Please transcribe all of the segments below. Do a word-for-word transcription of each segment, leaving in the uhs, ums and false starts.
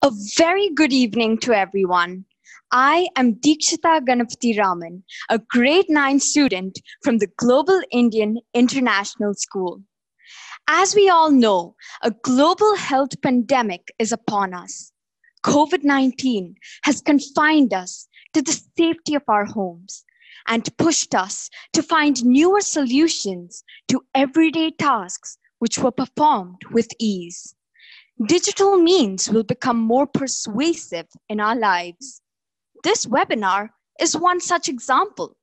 A very good evening to everyone. I am Deekshita Ganapati Raman, a grade nine student from the Global Indian International School. As we all know, a global health pandemic is upon us. COVID nineteen has confined us to the safety of our homes and pushed us to find newer solutions to everyday tasks which were performed with ease. Digital means will become more persuasive in our lives. This webinar is one such example.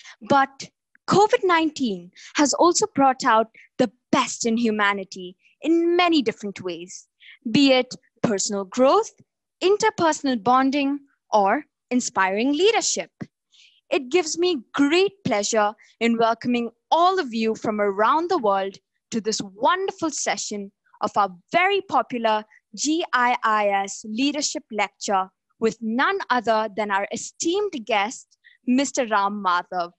But COVID nineteen has also brought out the best in humanity in many different ways, be it personal growth, interpersonal bonding, or inspiring leadership. It gives me great pleasure in welcoming all of you from around the world to this wonderful session of our very popular G I I S leadership lecture with none other than our esteemed guest, Mister Ram Madhav.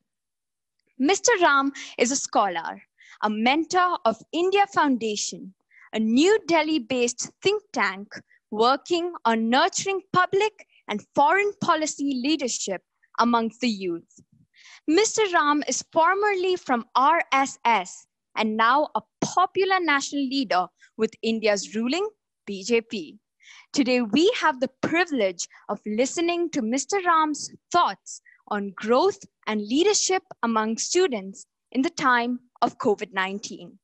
Mister Ram is a scholar, a mentor of India Foundation, a New Delhi-based think tank working on nurturing public and foreign policy leadership amongst the youth. Mister Ram is formerly from R S S and now a popular national leader with India's ruling B J P. Today, we have the privilege of listening to Mister Ram's thoughts on growth and leadership among students in the time of COVID nineteen.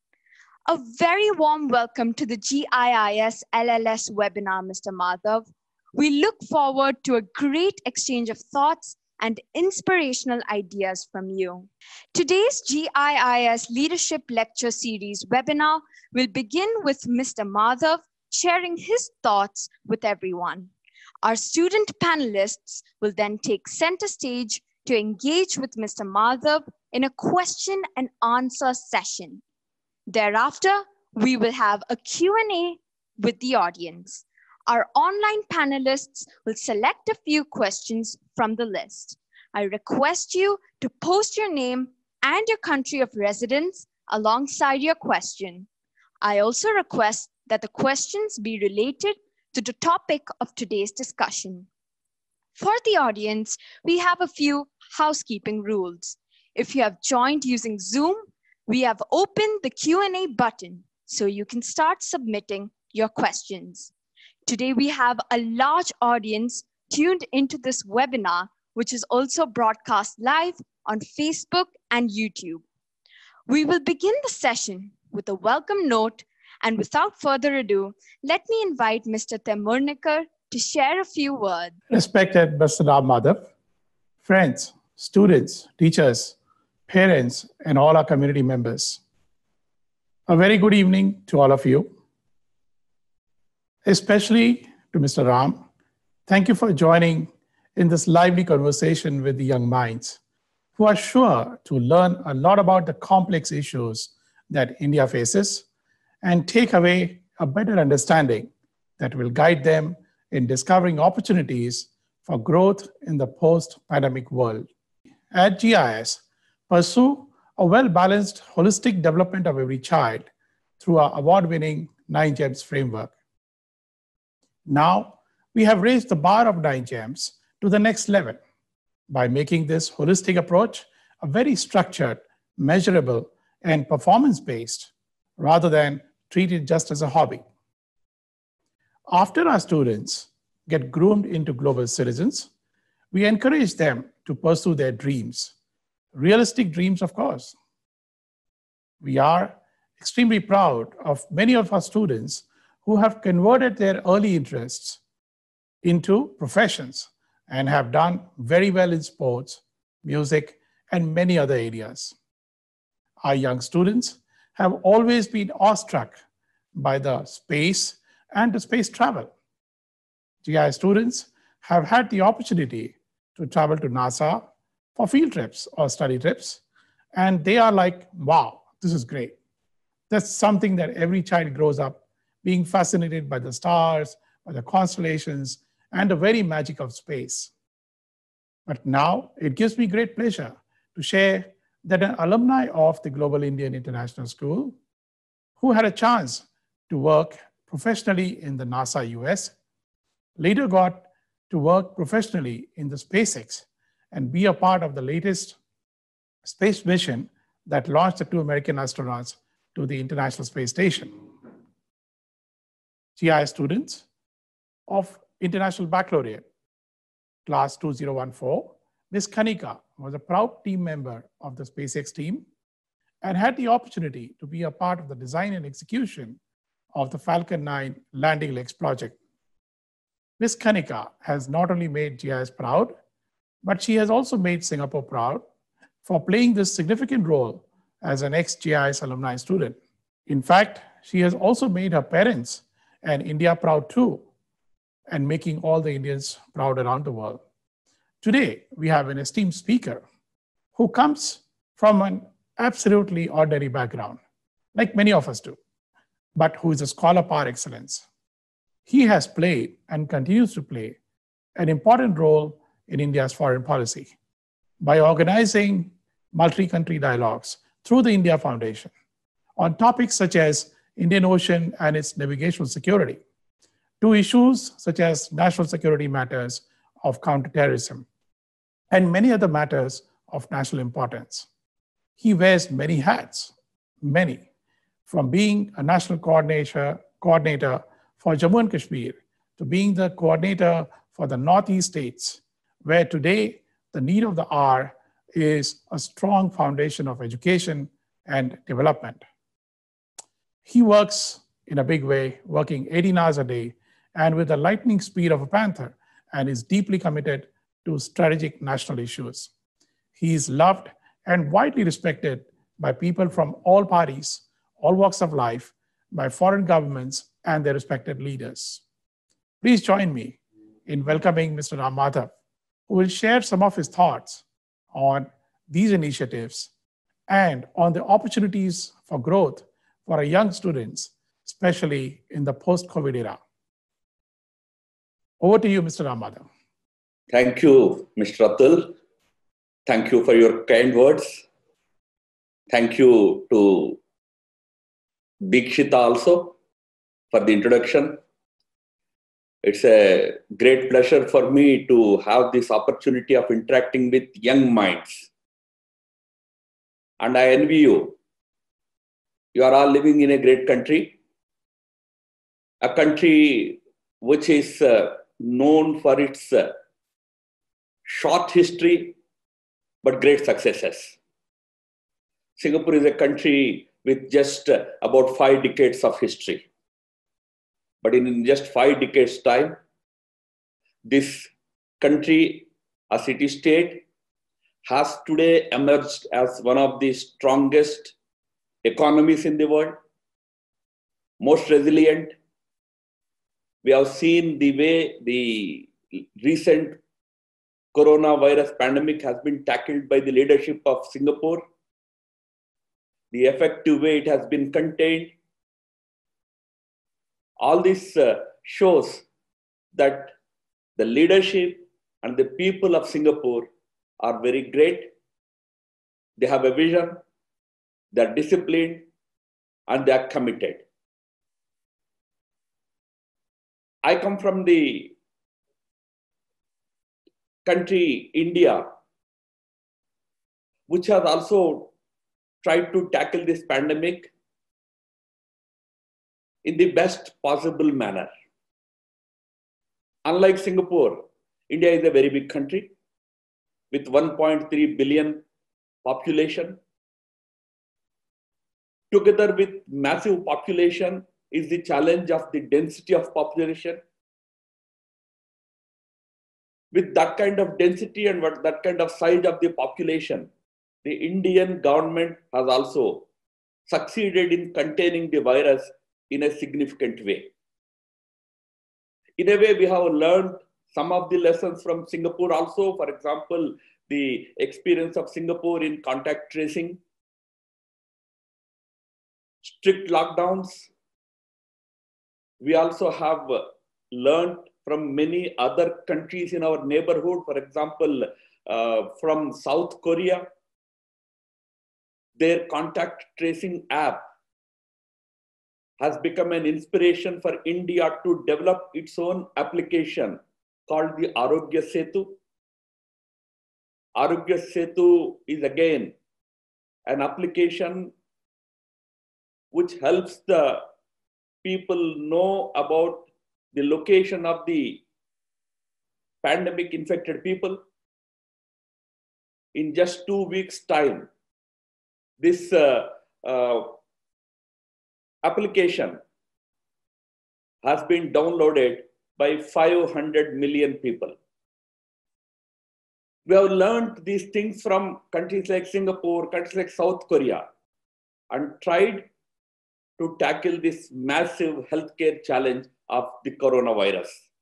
A very warm welcome to the G I I S L L S webinar, Mister Madhav. We look forward to a great exchange of thoughts and inspirational ideas from you. Today's G I I S Leadership Lecture Series webinar will begin with Mister Madhav sharing his thoughts with everyone. Our student panelists will then take center stage to engage with Mister Madhav in a question and answer session. Thereafter, we will have a Q and A with the audience. Our online panelists will select a few questions from the list. I request you to post your name and your country of residence alongside your question. I also request that the questions be related to the topic of today's discussion. For the audience, we have a few housekeeping rules. If you have joined using Zoom, we have opened the Q and A button so you can start submitting your questions. Today, we have a large audience tuned into this webinar, which is also broadcast live on Facebook and YouTube. We will begin the session with a welcome note, and without further ado, let me invite Mister Temurnikar to share a few words. Respected Mister Ram Madhav, friends, students, teachers, parents, and all our community members. A very good evening to all of you. Especially to Mister Ram, thank you for joining in this lively conversation with the young minds who are sure to learn a lot about the complex issues that India faces and take away a better understanding that will guide them in discovering opportunities for growth in the post-pandemic world. At G I S, pursue a well-balanced holistic development of every child through our award-winning nine gems framework. Now, we have raised the bar of nine gems to the next level by making this holistic approach a very structured, measurable, and performance-based rather than treat it just as a hobby. After our students get groomed into global citizens, we encourage them to pursue their dreams, realistic dreams, of course. We are extremely proud of many of our students who have converted their early interests into professions and have done very well in sports, music, and many other areas. Our young students have always been awestruck by the space and the space travel. G I students have had the opportunity to travel to NASA for field trips or study trips, and they are like, wow, this is great. That's something that every child grows up being fascinated by the stars, by the constellations, and the very magic of space. But now it gives me great pleasure to share that an alumni of the Global Indian International School, who had a chance to work professionally in the NASA U S, later got to work professionally in the SpaceX and be a part of the latest space mission that launched the two American astronauts to the International Space Station. G I students of International Baccalaureate, class two thousand fourteen, Miz Kanika was a proud team member of the SpaceX team and had the opportunity to be a part of the design and execution of the Falcon nine landing legs project. Miz Kanika has not only made G I S proud, but she has also made Singapore proud for playing this significant role as an ex-G I S alumni student. In fact, she has also made her parents and India proud too, and making all the Indians proud around the world. Today, we have an esteemed speaker who comes from an absolutely ordinary background, like many of us do, but who is a scholar par excellence. He has played and continues to play an important role in India's foreign policy by organizing multi-country dialogues through the India Foundation on topics such as Indian Ocean and its navigational security, to issues such as national security matters of counterterrorism, and many other matters of national importance. He wears many hats, many, from being a national coordinator, coordinator for Jammu and Kashmir to being the coordinator for the Northeast states, where today the need of the hour is a strong foundation of education and development. He works in a big way, working eighteen hours a day and with the lightning speed of a panther, and is deeply committed to strategic national issues. He is loved and widely respected by people from all parties, all walks of life, by foreign governments and their respected leaders. Please join me in welcoming Mister Ram Madhav, who will share some of his thoughts on these initiatives and on the opportunities for growth for our young students, especially in the post-COVID era. Over to you, Mister Ram Madhav. Thank you, Mister Atul. Thank you for your kind words. Thank you to Deekshita also for the introduction. It's a great pleasure for me to have this opportunity of interacting with young minds. And I envy you. You are all living in a great country, a country which is uh, known for its uh, short history, but great successes. Singapore is a country with just uh, about five decades of history. But in just five decades' time, this country, a city-state, has today emerged as one of the strongest economies in the world, most resilient. We have seen the way the recent coronavirus pandemic has been tackled by the leadership of Singapore, the effective way it has been contained. All this uh, shows that the leadership and the people of Singapore are very great. They have a vision, they are disciplined, and they are committed. I come from the country, India, which has also tried to tackle this pandemic in the best possible manner. Unlike Singapore, India is a very big country with one point three billion population. Together with massive population is the challenge of the density of population. With that kind of density and that kind of size of the population, the Indian government has also succeeded in containing the virus in a significant way. In a way, we have learned some of the lessons from Singapore also. For example, the experience of Singapore in contact tracing, strict lockdowns. We also have learned from many other countries in our neighborhood. For example, uh, from South Korea, their contact tracing app has become an inspiration for India to develop its own application called the Arogya Setu. Arogya Setu is again an application which helps the people know about the location of the pandemic infected people. In just two weeks' time, this uh, uh, application has been downloaded by five hundred million people. We have learned these things from countries like Singapore, countries like South Korea, and tried to tackle this massive healthcare challenge of the coronavirus.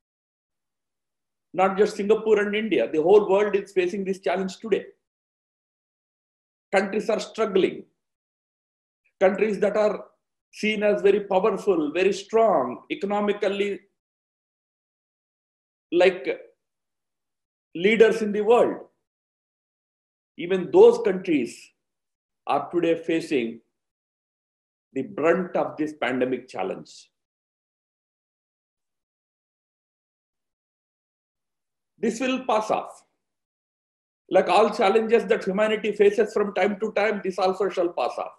Not just Singapore and India, the whole world is facing this challenge today. Countries are struggling. Countries that are seen as very powerful, very strong, economically like leaders in the world. Even those countries are today facing the brunt of this pandemic challenge. This will pass off. Like all challenges that humanity faces from time to time, this also shall pass off.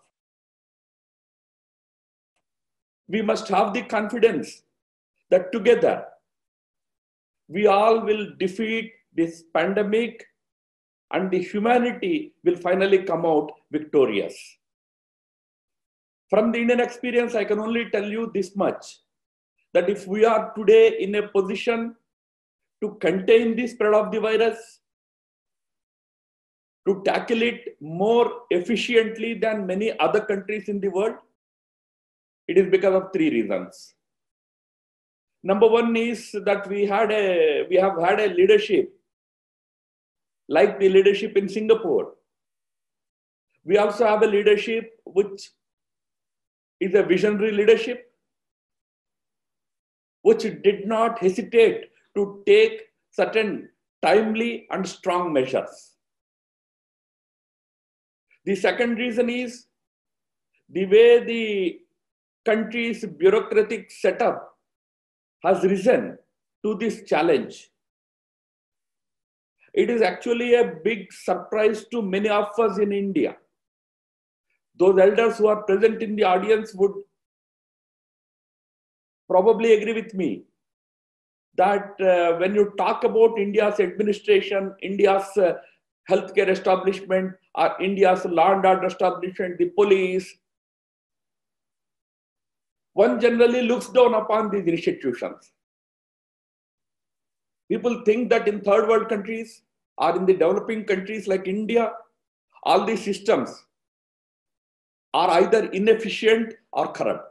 We must have the confidence that together we all will defeat this pandemic and the humanity will finally come out victorious. From the Indian experience, I can only tell you this much, that if we are today in a position to contain the spread of the virus, to tackle it more efficiently than many other countries in the world, it is because of three reasons. Number one is that we had a we have had a leadership like the leadership in Singapore. We also have a leadership which is a visionary leadership, which did not hesitate to take certain timely and strong measures. The second reason is the way the country's bureaucratic setup has risen to this challenge. It is actually a big surprise to many of us in India. Those elders who are present in the audience would probably agree with me that uh, when you talk about India's administration, India's uh, healthcare establishment, or India's law and order establishment, the police, one generally looks down upon these institutions. People think that in third world countries or in the developing countries like India, all these systems are either inefficient or corrupt.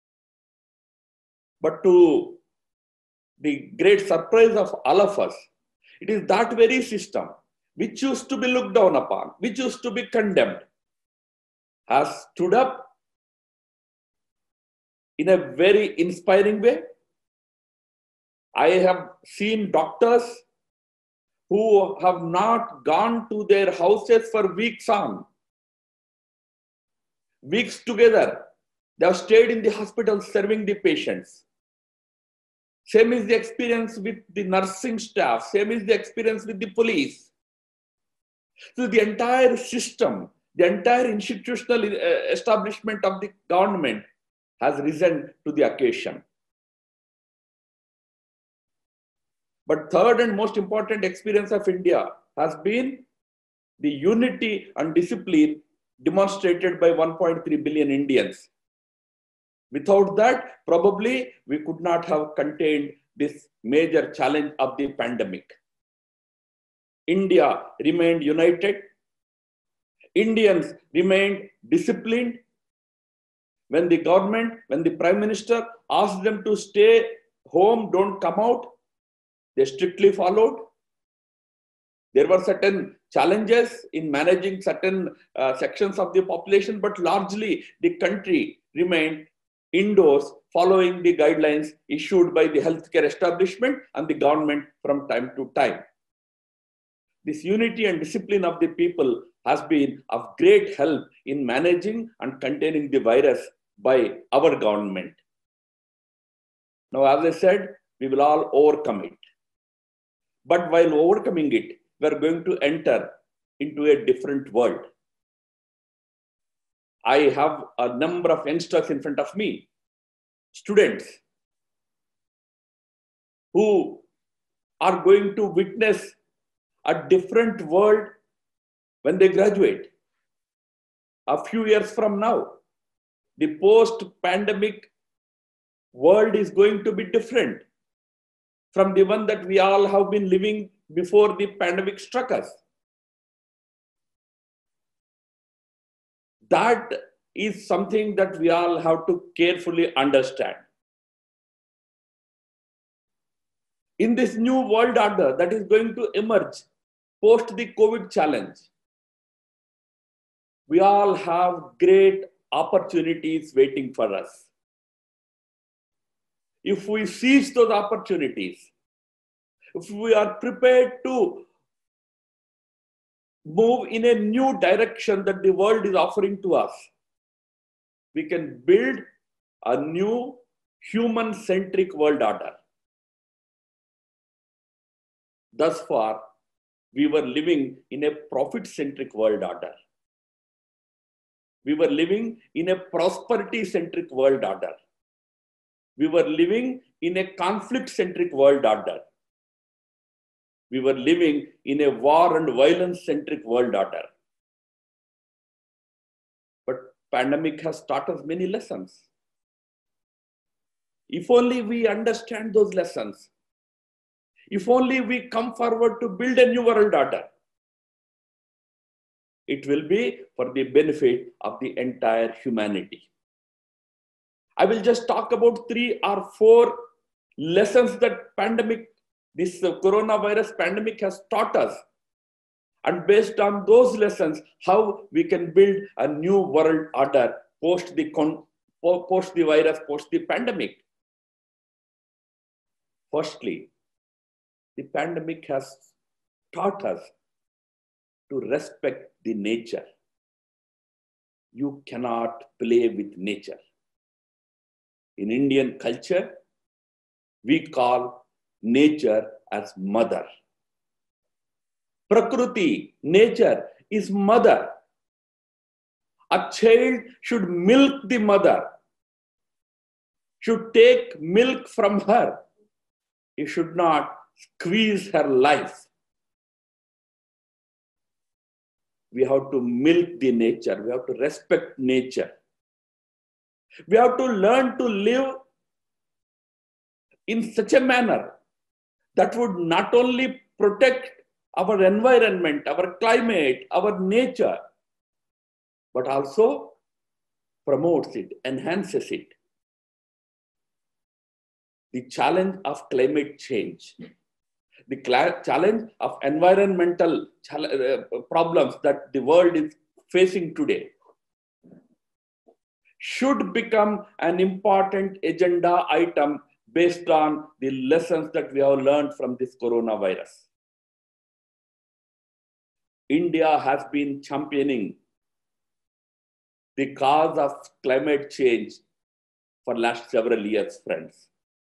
But to the great surprise of all of us, it is that very system which used to be looked down upon, which used to be condemned, has stood up in a very inspiring way. I have seen doctors who have not gone to their houses for weeks on, weeks together. They have stayed in the hospital serving the patients. Same is the experience with the nursing staff. Same is the experience with the police. So the entire system, the entire institutional establishment of the government has risen to the occasion. But third and most important experience of India has been the unity and discipline demonstrated by one point three billion Indians. Without that, probably we could not have contained this major challenge of the pandemic. India remained united. Indians remained disciplined. When the government, when the Prime Minister asked them to stay home, don't come out, they strictly followed. There were certain challenges in managing certain uh, sections of the population, but largely the country remained indoors, following the guidelines issued by the healthcare establishment and the government from time to time. This unity and discipline of the people has been of great help in managing and containing the virus by our government. Now, as I said, we will all overcome it. But while overcoming it, we are going to enter into a different world. I have a number of youngsters in front of me, students, who are going to witness a different world when they graduate. A few years from now, the post-pandemic world is going to be different from the one that we all have been living before the pandemic struck us. That is something that we all have to carefully understand. In this new world order that is going to emerge post the COVID challenge, we all have great opportunities waiting for us. If we seize those opportunities, if we are prepared to move in a new direction that the world is offering to us, we can build a new human-centric world order. Thus far, we were living in a profit-centric world order. We were living in a prosperity-centric world order. We were living in a conflict-centric world order. We were living in a war and violence-centric world order. But pandemic has taught us many lessons. If only we understand those lessons, if only we come forward to build a new world order, it will be for the benefit of the entire humanity. I will just talk about three or four lessons that pandemic, this coronavirus pandemic has taught us. And based on those lessons, how we can build a new world order post the, post the virus, post the pandemic. Firstly, the pandemic has taught us to respect the nature. You cannot play with nature. In Indian culture, we call nature as mother. Prakriti, nature, is mother. A child should milk the mother, should take milk from her. He should not squeeze her life. We have to milk the nature. We have to respect nature. We have to learn to live in such a manner that would not only protect our environment, our climate, our nature, but also promotes it, enhances it. The challenge of climate change, the challenge of environmental problems that the world is facing today should become an important agenda item based on the lessons that we have learned from this coronavirus. India has been championing the cause of climate change for the last several years, friends.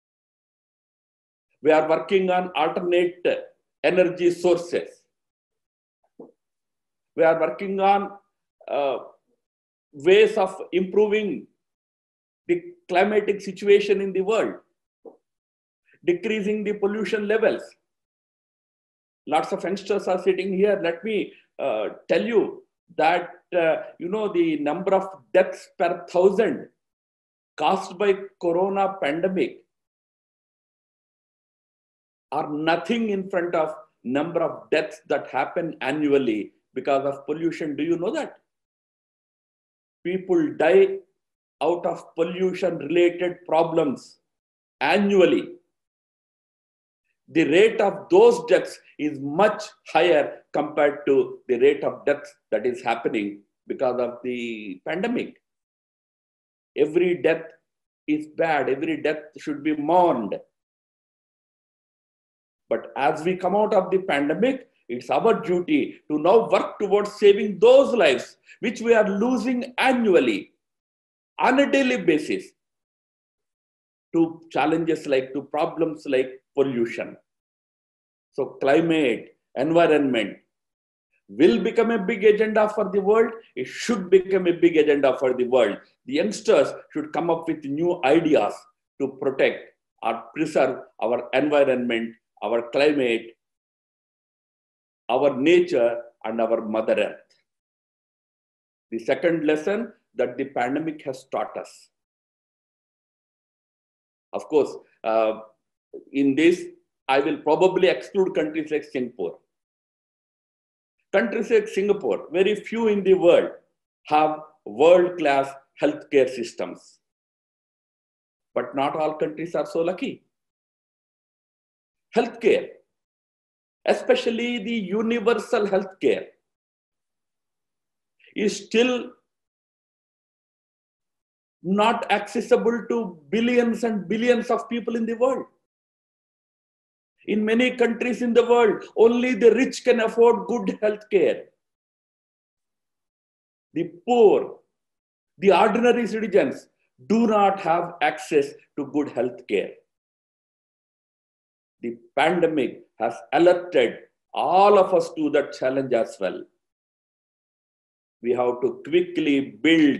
We are working on alternate energy sources. We are working on uh, ways of improving the climatic situation in the world, decreasing the pollution levels. Lots of youngsters are sitting here. Let me uh, tell you that, uh, you know, the number of deaths per thousand caused by corona pandemic are nothing in front of number of deaths that happen annually because of pollution. Do you know that? People die out of pollution-related problems annually. The rate of those deaths is much higher compared to the rate of deaths that is happening because of the pandemic. Every death is bad. Every death should be mourned. But as we come out of the pandemic, it's our duty to now work towards saving those lives which we are losing annually. on a daily basis to challenges like, to problems like pollution. So climate, environment will become a big agenda for the world. It should become a big agenda for the world. The youngsters should come up with new ideas to protect or preserve our environment, our climate, our nature, and our Mother Earth. The second lesson that the pandemic has taught us. Of course, uh, in this, I will probably exclude countries like Singapore. Countries like Singapore, very few in the world have world-class healthcare systems. But not all countries are so lucky. Healthcare, especially the universal healthcare, is still not accessible to billions and billions of people in the world. In many countries in the world, only the rich can afford good health care. The poor, the ordinary citizens do not have access to good health care. The pandemic has alerted all of us to that challenge as well. We have to quickly build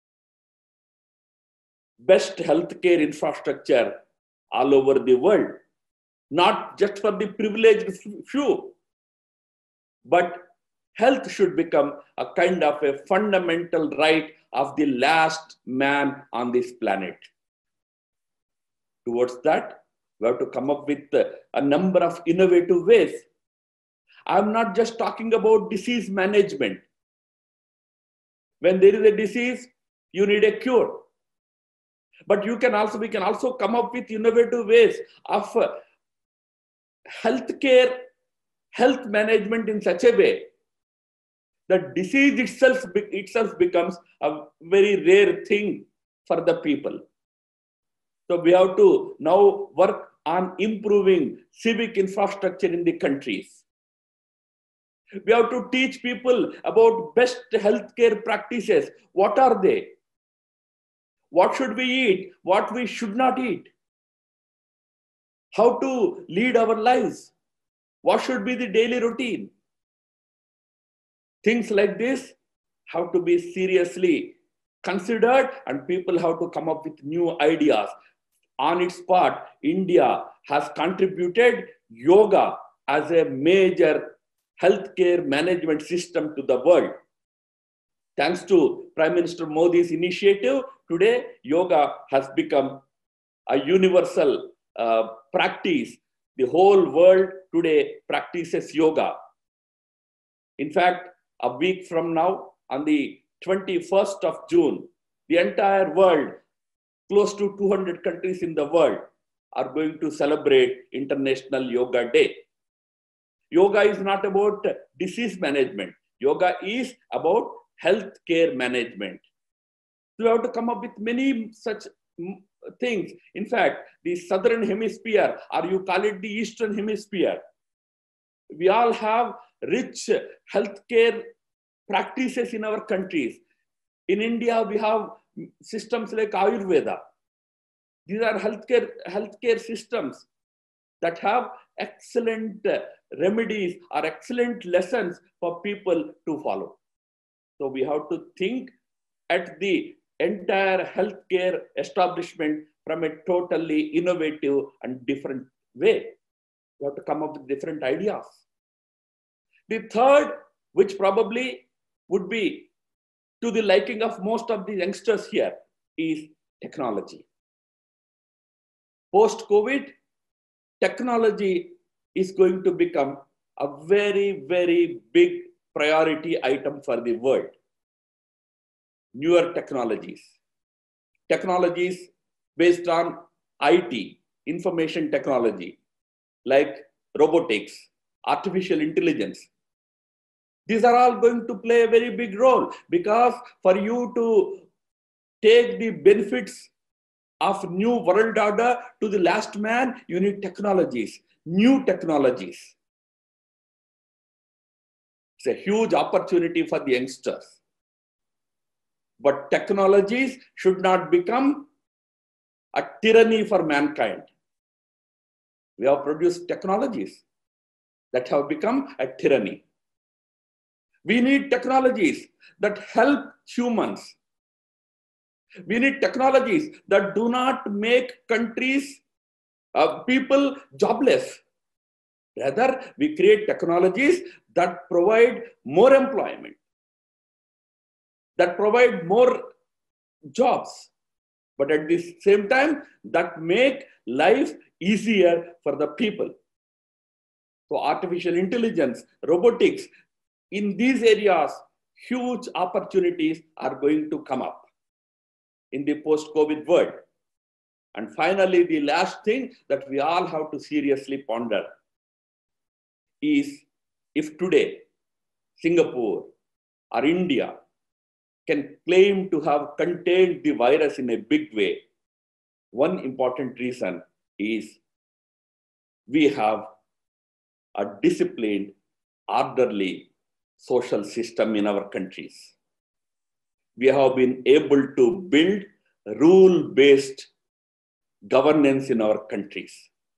best healthcare infrastructure all over the world. Not just for the privileged few, but health should become a kind of a fundamental right of the last man on this planet. Towards that, we have to come up with a number of innovative ways. I'm not just talking about disease management. When there is a disease, you need a cure. But you can also, we can also come up with innovative ways of healthcare, health management in such a way that disease itself, itself becomes a very rare thing for the people. So we have to now work on improving civic infrastructure in the countries. We have to teach people about best healthcare practices. What are they? What should we eat? What we should not eat? How to lead our lives? What should be the daily routine? Things like this have to be seriously considered, and people have to come up with new ideas. On its part, India has contributed yoga as a major healthcare management system to the world. Thanks to Prime Minister Modi's initiative, today yoga has become a universal uh, practice. The whole world today practices yoga. In fact, a week from now, on the twenty-first of June, the entire world, close to two hundred countries in the world, are going to celebrate International Yoga Day. Yoga is not about disease management. Yoga is about healthcare management. So we have to come up with many such things. In fact, the Southern Hemisphere, or you call it the Eastern Hemisphere, we all have rich healthcare practices in our countries. In India, we have systems like Ayurveda. These are healthcare, healthcare systems that have excellent remedies or excellent lessons for people to follow. So we have to think at the entire healthcare establishment from a totally innovative and different way. We have to come up with different ideas. The third, which probably would be to the liking of most of the youngsters here, is technology. Post-COVID, technology is going to become a very, very big priority item for the world. Newer technologies, technologies based on I T, information technology, like robotics, artificial intelligence. These are all going to play a very big role, because for you to take the benefits of new world order to the last man, you need technologies, new technologies. It's a huge opportunity for the youngsters. but technologies should not become a tyranny for mankind. We have produced technologies that have become a tyranny. We need technologies that help humans. We need technologies that do not make countries, uh, people jobless. Rather, we create technologies that provide more employment, that provide more jobs, but at the same time, that make life easier for the people. So artificial intelligence, robotics, in these areas, huge opportunities are going to come up in the post-COVID world. And finally, the last thing that we all have to seriously ponder is, if today Singapore or India can claim to have contained the virus in a big way, one important reason is we have a disciplined, orderly social system in our countries. We have been able to build rule-based governance in our countries.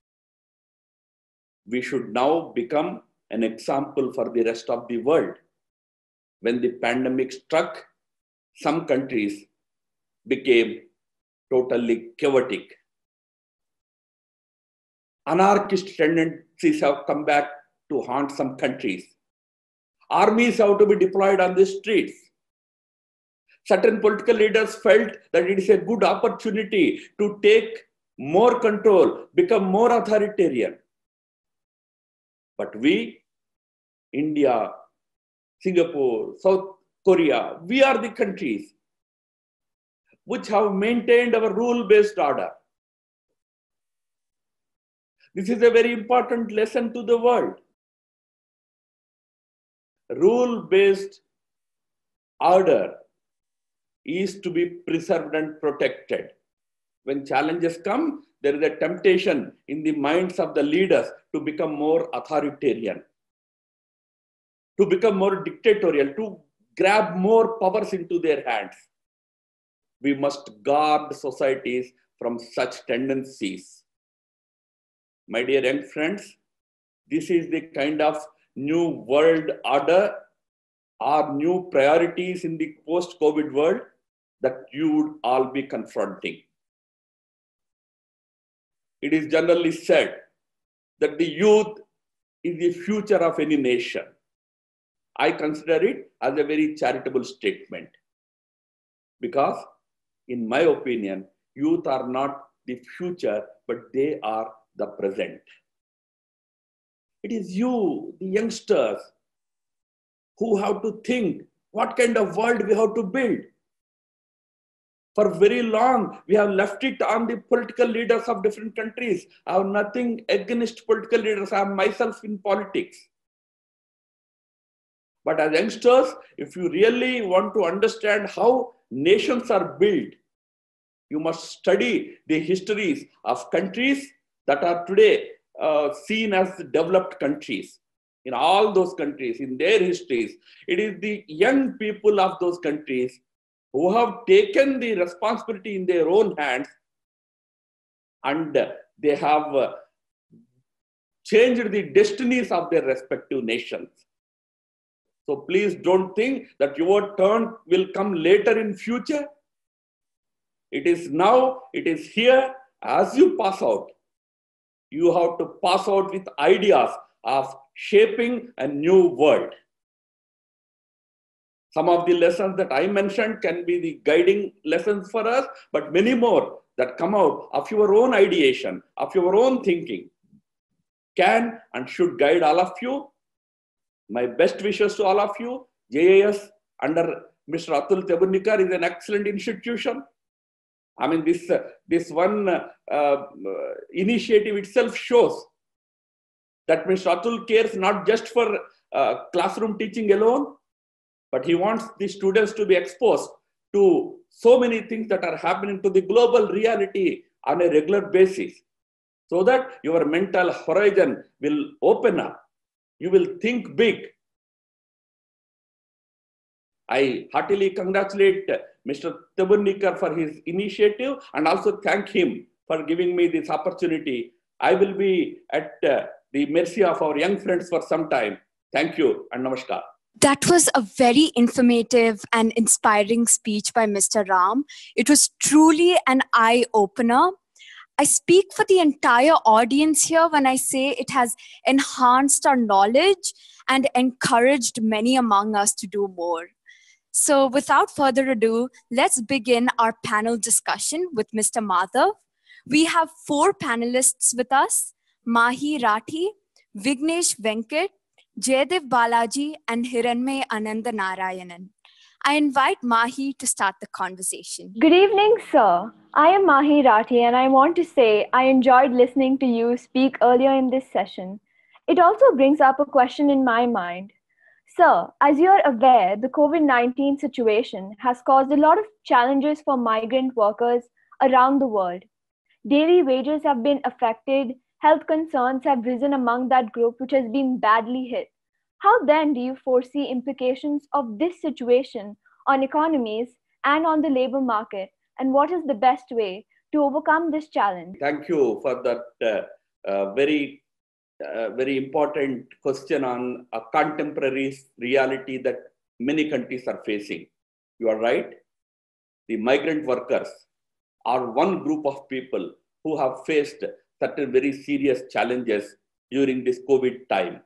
We should now become an example for the rest of the world. When the pandemic struck, some countries became totally chaotic. Anarchist tendencies have come back to haunt some countries. Armies have to be deployed on the streets. Certain political leaders felt that it is a good opportunity to take more control, become more authoritarian. But we, India, Singapore, South Korea, we are the countries which have maintained our rule-based order. This is a very important lesson to the world. Rule-based order is to be preserved and protected. When challenges come, there is a temptation in the minds of the leaders to become more authoritarian, to become more dictatorial, to grab more powers into their hands. We must guard societies from such tendencies. My dear young friends, this is the kind of new world order or new priorities in the post-COVID world that you would all be confronting. It is generally said that the youth is the future of any nation. I consider it as a very charitable statement because, in my opinion, youth are not the future, but they are the present. It is you, the youngsters, who have to think what kind of world we have to build. For very long, we have left it on the political leaders of different countries. I have nothing against political leaders. I am myself in politics. But as youngsters, if you really want to understand how nations are built, you must study the histories of countries that are today uh, seen as developed countries. In all those countries, in their histories, it is the young people of those countries who have taken the responsibility in their own hands, and they have uh, changed the destinies of their respective nations. So please don't think that your turn will come later in future. It is now, it is here. As you pass out, you have to pass out with ideas of shaping a new world. Some of the lessons that I mentioned can be the guiding lessons for us, but many more that come out of your own ideation, of your own thinking, can and should guide all of you. My best wishes to all of you. J A S under Mister Atul Tebunikar is an excellent institution. I mean, this, uh, this one uh, uh, initiative itself shows that Mister Atul cares not just for uh, classroom teaching alone, but he wants the students to be exposed to so many things that are happening to the global reality on a regular basis, so that your mental horizon will open up. You will think big. I heartily congratulate Mister Tabunikar for his initiative, and also thank him for giving me this opportunity. I will be at uh, the mercy of our young friends for some time. Thank you and namaskar. That was a very informative and inspiring speech by Mister Ram. It was truly an eye-opener. I speak for the entire audience here when I say it has enhanced our knowledge and encouraged many among us to do more. So without further ado, let's begin our panel discussion with Mister Madhav. We have four panelists with us: Mahi Rathi, Vignesh Venkat, Jaydev Balaji, and Hiranmay Ananda Narayanan. I invite Mahi to start the conversation. Good evening, sir. I am Mahi Rathi, and I want to say I enjoyed listening to you speak earlier in this session. It also brings up a question in my mind. Sir, as you are aware, the COVID nineteen situation has caused a lot of challenges for migrant workers around the world. Daily wages have been affected, health concerns have risen among that group which has been badly hit. How then do you foresee implications of this situation on economies and on the labor market? And what is the best way to overcome this challenge? Thank you for that uh, uh, very, uh, very important question on a contemporary reality that many countries are facing. You are right. The migrant workers are one group of people who have faced certain very serious challenges during this COVID time.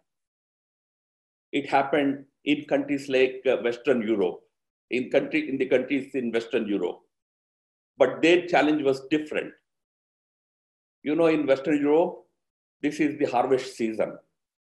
It happened in countries like uh, Western Europe, in, country, in the countries in Western Europe. But their challenge was different. You know, in Western Europe, this is the harvest season.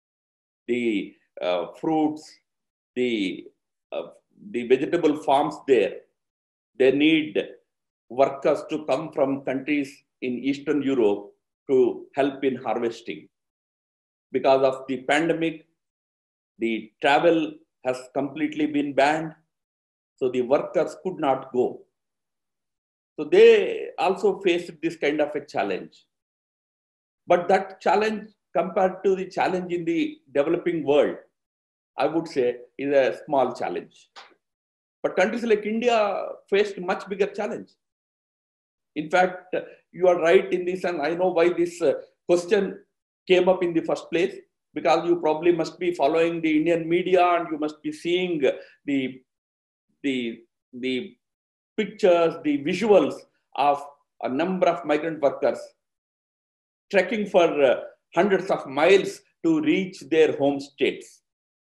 The uh, fruits, the, uh, the vegetable farms there, they need workers to come from countries in Eastern Europe to help in harvesting. Because of the pandemic, the travel has completely been banned, so the workers could not go. So they also faced this kind of a challenge. But that challenge compared to the challenge in the developing world, I would say is a small challenge. But countries like India faced much bigger challenge. In fact, you are right in this, and I know why this uh, question came up in the first place, because you probably must be following the Indian media and you must be seeing the, the, the pictures, the visuals of a number of migrant workers trekking for uh, hundreds of miles to reach their home states.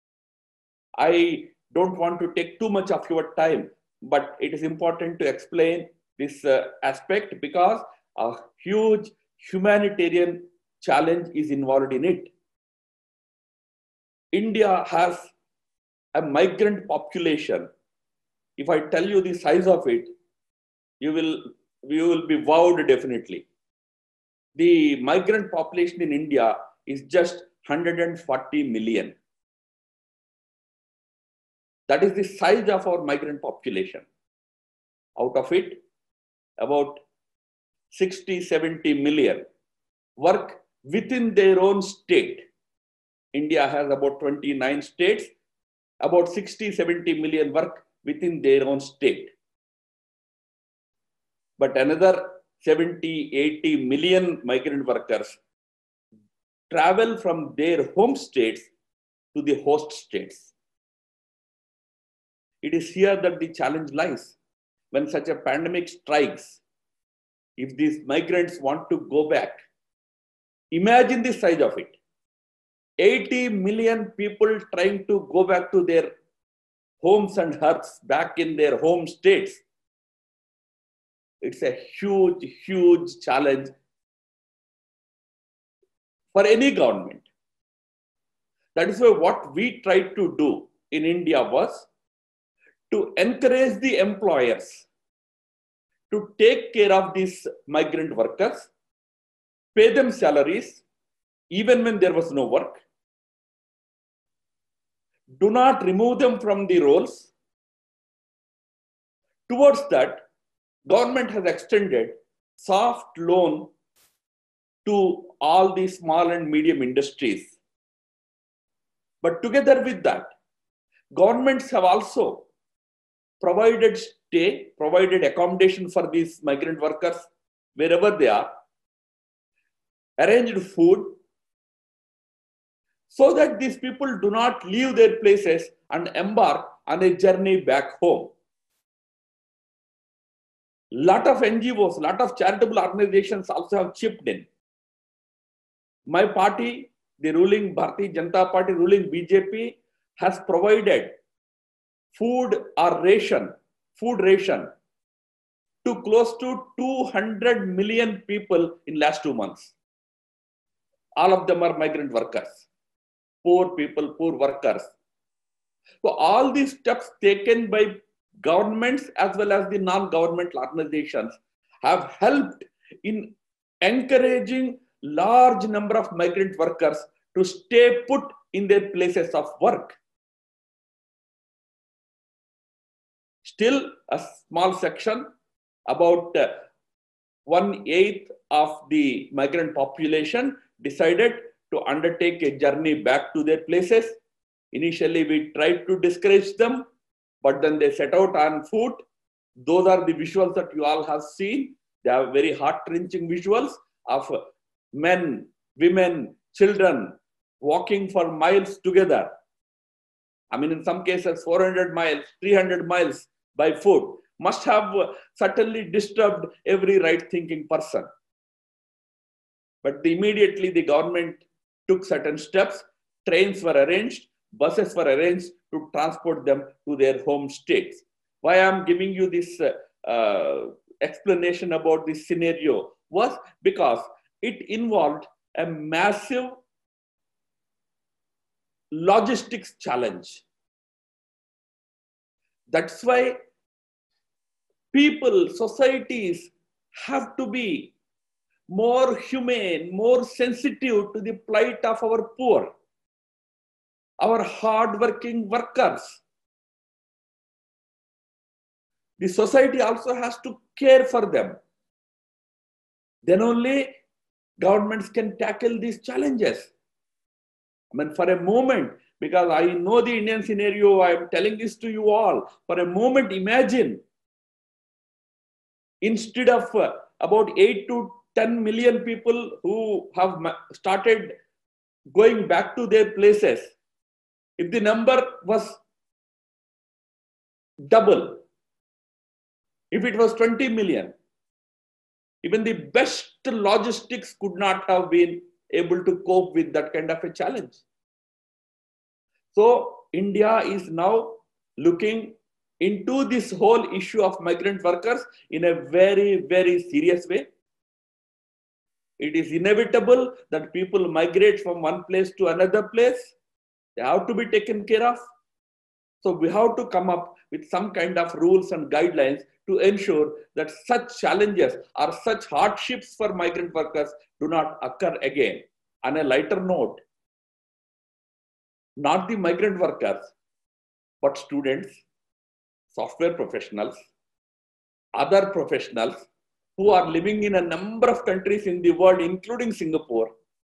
I don't want to take too much of your time, but it is important to explain this uh, aspect because a huge humanitarian challenge is involved in it. India has a migrant population. If I tell you the size of it, you will, you will be wowed definitely. The migrant population in India is just one hundred forty million. That is the size of our migrant population. Out of it, about sixty, seventy million work within their own state. India has about twenty-nine states, about sixty, seventy million work within their own state. But another seventy, eighty million migrant workers travel from their home states to the host states. It is here that the challenge lies. When such a pandemic strikes, if these migrants want to go back, imagine the size of it. eighty million people trying to go back to their homes and hearths back in their home states. It's a huge, huge challenge for any government. That is why what we tried to do in India was to encourage the employers to take care of these migrant workers, pay them salaries, even when there was no work. Do not remove them from the roles. Towards that, government has extended soft loan to all the small and medium industries. But together with that, governments have also provided stay, provided accommodation for these migrant workers wherever they are, arranged food, so that these people do not leave their places and embark on a journey back home. Lot of N G Os, lot of charitable organizations also have chipped in. My party, the ruling Bharatiya Janata Party, ruling B J P, has provided food or ration, food ration to close to two hundred million people in last two months. All of them are migrant workers, poor people, poor workers. So all these steps taken by governments as well as the non-governmental organizations have helped in encouraging large number of migrant workers to stay put in their places of work. Still, a small section, about uh, one-eighth of the migrant population decided to undertake a journey back to their places. Initially, we tried to discourage them, but then they set out on foot. Those are the visuals that you all have seen. They are very heart-wrenching visuals of men, women, children walking for miles together. I mean, in some cases, four hundred miles, three hundred miles by foot must have certainly disturbed every right-thinking person. But immediately the government took certain steps. Trains were arranged, buses were arranged to transport them to their home states. Why I'm giving you this uh, uh, explanation about this scenario was because it involved a massive logistics challenge. That's why people, societies have to be more humane, more sensitive to the plight of our poor, our hard-working workers. The society also has to care for them. Then only governments can tackle these challenges. I mean, for a moment, because I know the Indian scenario, I am telling this to you all. For a moment, imagine, instead of uh, about eight to ten million people who have started going back to their places, if the number was double, if it was twenty million, even the best logistics could not have been able to cope with that kind of a challenge. So India is now looking into this whole issue of migrant workers in a very, very serious way. It is inevitable that people migrate from one place to another place. They have to be taken care of. So we have to come up with some kind of rules and guidelines to ensure that such challenges or such hardships for migrant workers do not occur again. On a lighter note, not the migrant workers, but students, software professionals, other professionals who are living in a number of countries in the world, including Singapore,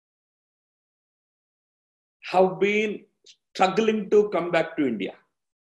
have been struggling to come back to India.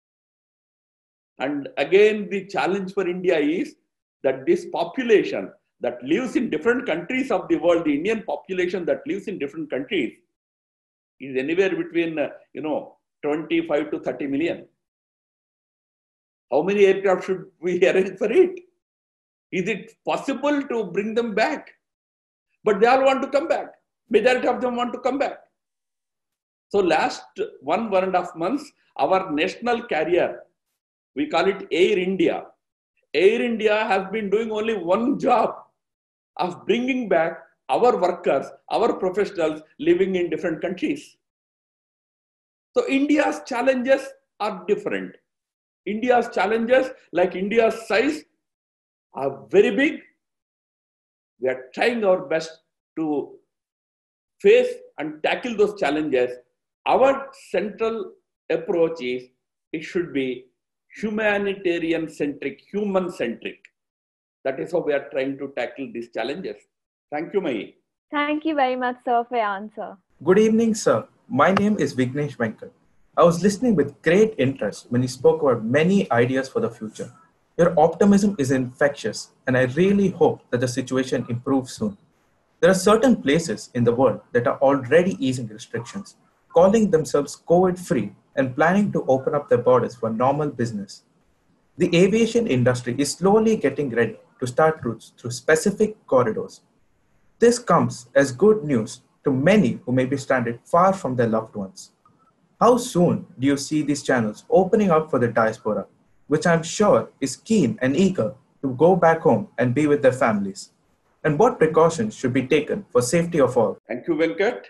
And again, the challenge for India is that this population that lives in different countries of the world, the Indian population that lives in different countries, is anywhere between, uh, you know, twenty-five to thirty million. How many aircraft should we arrange for it? Is it possible to bring them back? But they all want to come back. Majority of them want to come back. So last one, one and a half months, our national carrier, we call it Air India. Air India has been doing only one job of bringing back our workers, our professionals living in different countries. So India's challenges are different. India's challenges, like India's size, are very big. We are trying our best to face and tackle those challenges. Our central approach is, it should be humanitarian centric, human centric. That is how we are trying to tackle these challenges. Thank you, Mahi. Thank you very much, sir, for your answer. Good evening, sir. My name is Vignesh Venkat. I was listening with great interest when you spoke about many ideas for the future. Your optimism is infectious, and I really hope that the situation improves soon. There are certain places in the world that are already easing restrictions, calling themselves COVID-free and planning to open up their borders for normal business. The aviation industry is slowly getting ready to start routes through specific corridors. This comes as good news to many who may be stranded far from their loved ones. How soon do you see these channels opening up for the diaspora, which I'm sure is keen and eager to go back home and be with their families? And what precautions should be taken for safety of all? Thank you, Venkat.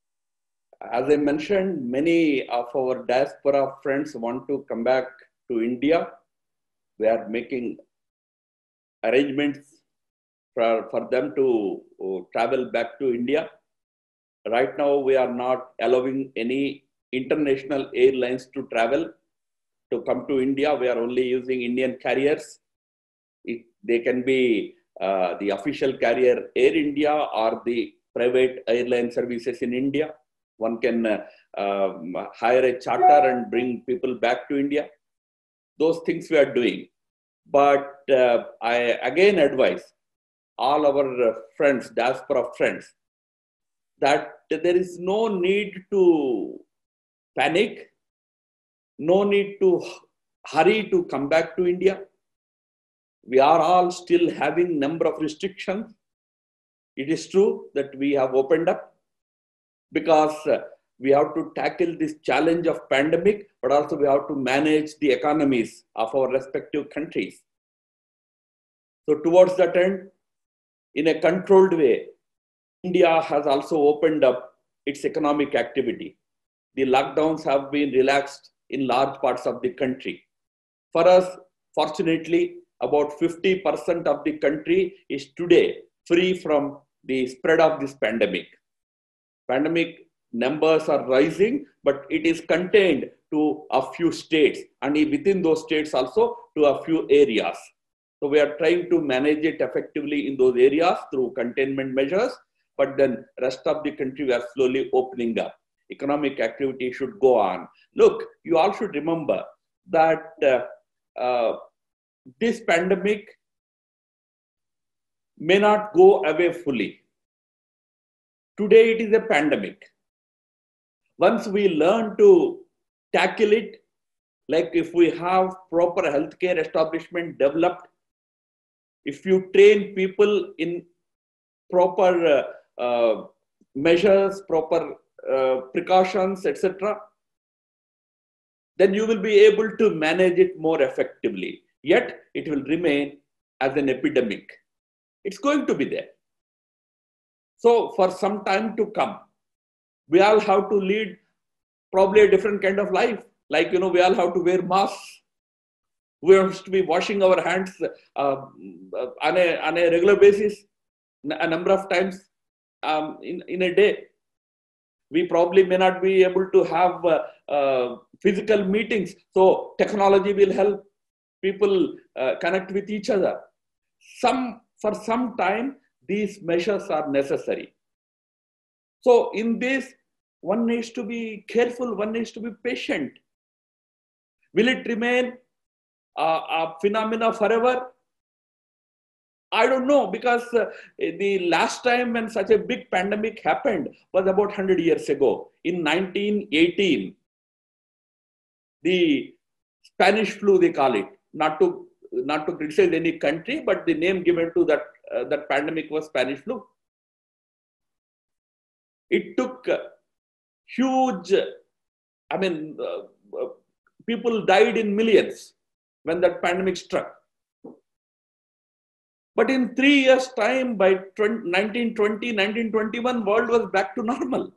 As I mentioned, many of our diaspora friends want to come back to India. We are making arrangements for, for them to uh, travel back to India. Right now, we are not allowing any international airlines to travel to come to India. We are only using Indian carriers. It, they can be uh, the official carrier Air India or the private airline services in India. One can uh, um, hire a charter and bring people back to India. Those things we are doing. But uh, I again advise all our friends, diaspora friends, that there is no need to panic, no need to hurry to come back to India. We are all still having number of restrictions. It is true that we have opened up because uh, we have to tackle this challenge of pandemic, but also we have to manage the economies of our respective countries. So towards that end, in a controlled way, India has also opened up its economic activity. The lockdowns have been relaxed in large parts of the country. For us, fortunately, about fifty percent of the country is today free from the spread of this pandemic. Pandemic numbers are rising, but it is contained to a few states, and within those states also to a few areas. So we are trying to manage it effectively in those areas through containment measures, but then rest of the country we are slowly opening up. Economic activity should go on. Look, you all should remember that uh, uh, this pandemic may not go away fully. Today it is a pandemic. Once we learn to tackle it, like if we have proper healthcare establishment developed, if you train people in proper uh, uh, measures, proper uh, precautions, et cetera, then you will be able to manage it more effectively. Yet it will remain as an epidemic. It's going to be there. So for some time to come, we all have to lead probably a different kind of life. Like, you know, we all have to wear masks. We have to be washing our hands uh, on, a, on a regular basis, a number of times um, in, in a day. We probably may not be able to have uh, uh, physical meetings. So technology will help people uh, connect with each other. Some, for some time, these measures are necessary. So in this, one needs to be careful, one needs to be patient. Will it remain uh, a phenomena forever? I don't know, because uh, the last time when such a big pandemic happened was about one hundred years ago. In nineteen eighteen, the Spanish flu, they call it, not to, not to criticize any country, but the name given to that, uh, that pandemic was Spanish flu. It took uh, huge, I mean, uh, uh, people died in millions when that pandemic struck. But in three years' time, by nineteen twenty, nineteen twenty-one, world was back to normal.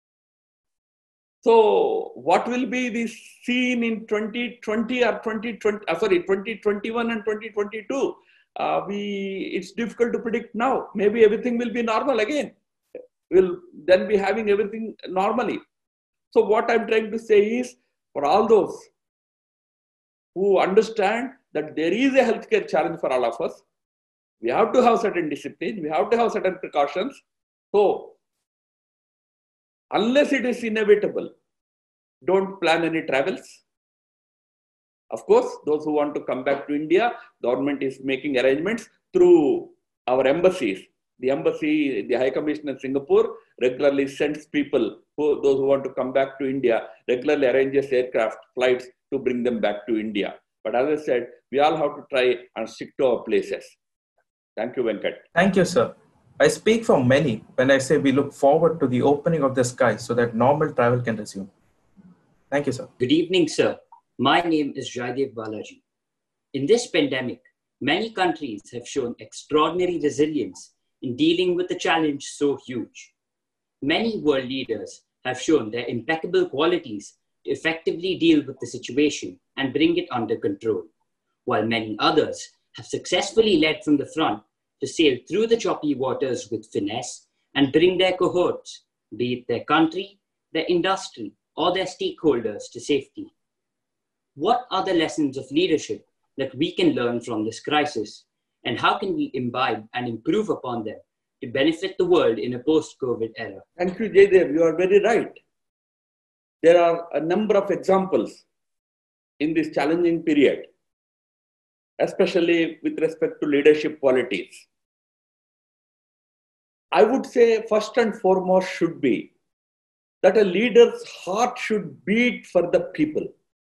So what will be the scene in twenty twenty or twenty twenty, uh, sorry, twenty twenty-one and twenty twenty-two? Uh, we, it's difficult to predict now. Maybe everything will be normal again. We'll then be having everything normally. So what I'm trying to say is, for all those who understand that there is a healthcare challenge for all of us, we have to have certain discipline, we have to have certain precautions. So unless it is inevitable, don't plan any travels. Of course, those who want to come back to India, government is making arrangements through our embassies. The embassy, the High Commission in Singapore regularly sends people, who, those who want to come back to India, regularly arranges aircraft flights to bring them back to India. But as I said, we all have to try and stick to our places. Thank you, Venkat. Thank you, sir. I speak for many when I say we look forward to the opening of the sky so that normal travel can resume. Thank you, sir. Good evening, sir. My name is Jaidev Balaji. In this pandemic, many countries have shown extraordinary resilience in dealing with a challenge so huge. Many world leaders have shown their impeccable qualities to effectively deal with the situation and bring it under control, while many others have successfully led from the front to sail through the choppy waters with finesse and bring their cohorts, be it their country, their industry, or their stakeholders, to safety. What are the lessons of leadership that we can learn from this crisis, and how can we imbibe and improve upon them to benefit the world in a post-COVID era? Thank you, Jaidev. You are very right. There are a number of examples in this challenging period, especially with respect to leadership qualities. I would say first and foremost should be that a leader's heart should beat for the people.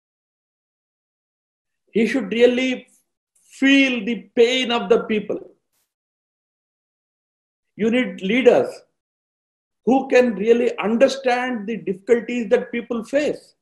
He should really feel the pain of the people. You need leaders who can really understand the difficulties that people face.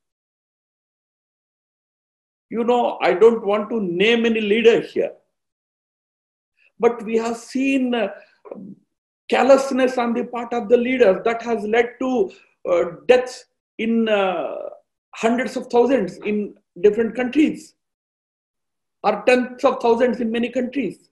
You know, I don't want to name any leader here, but we have seen uh, callousness on the part of the leaders that has led to uh, deaths in uh, hundreds of thousands in different countries, or tens of thousands in many countries.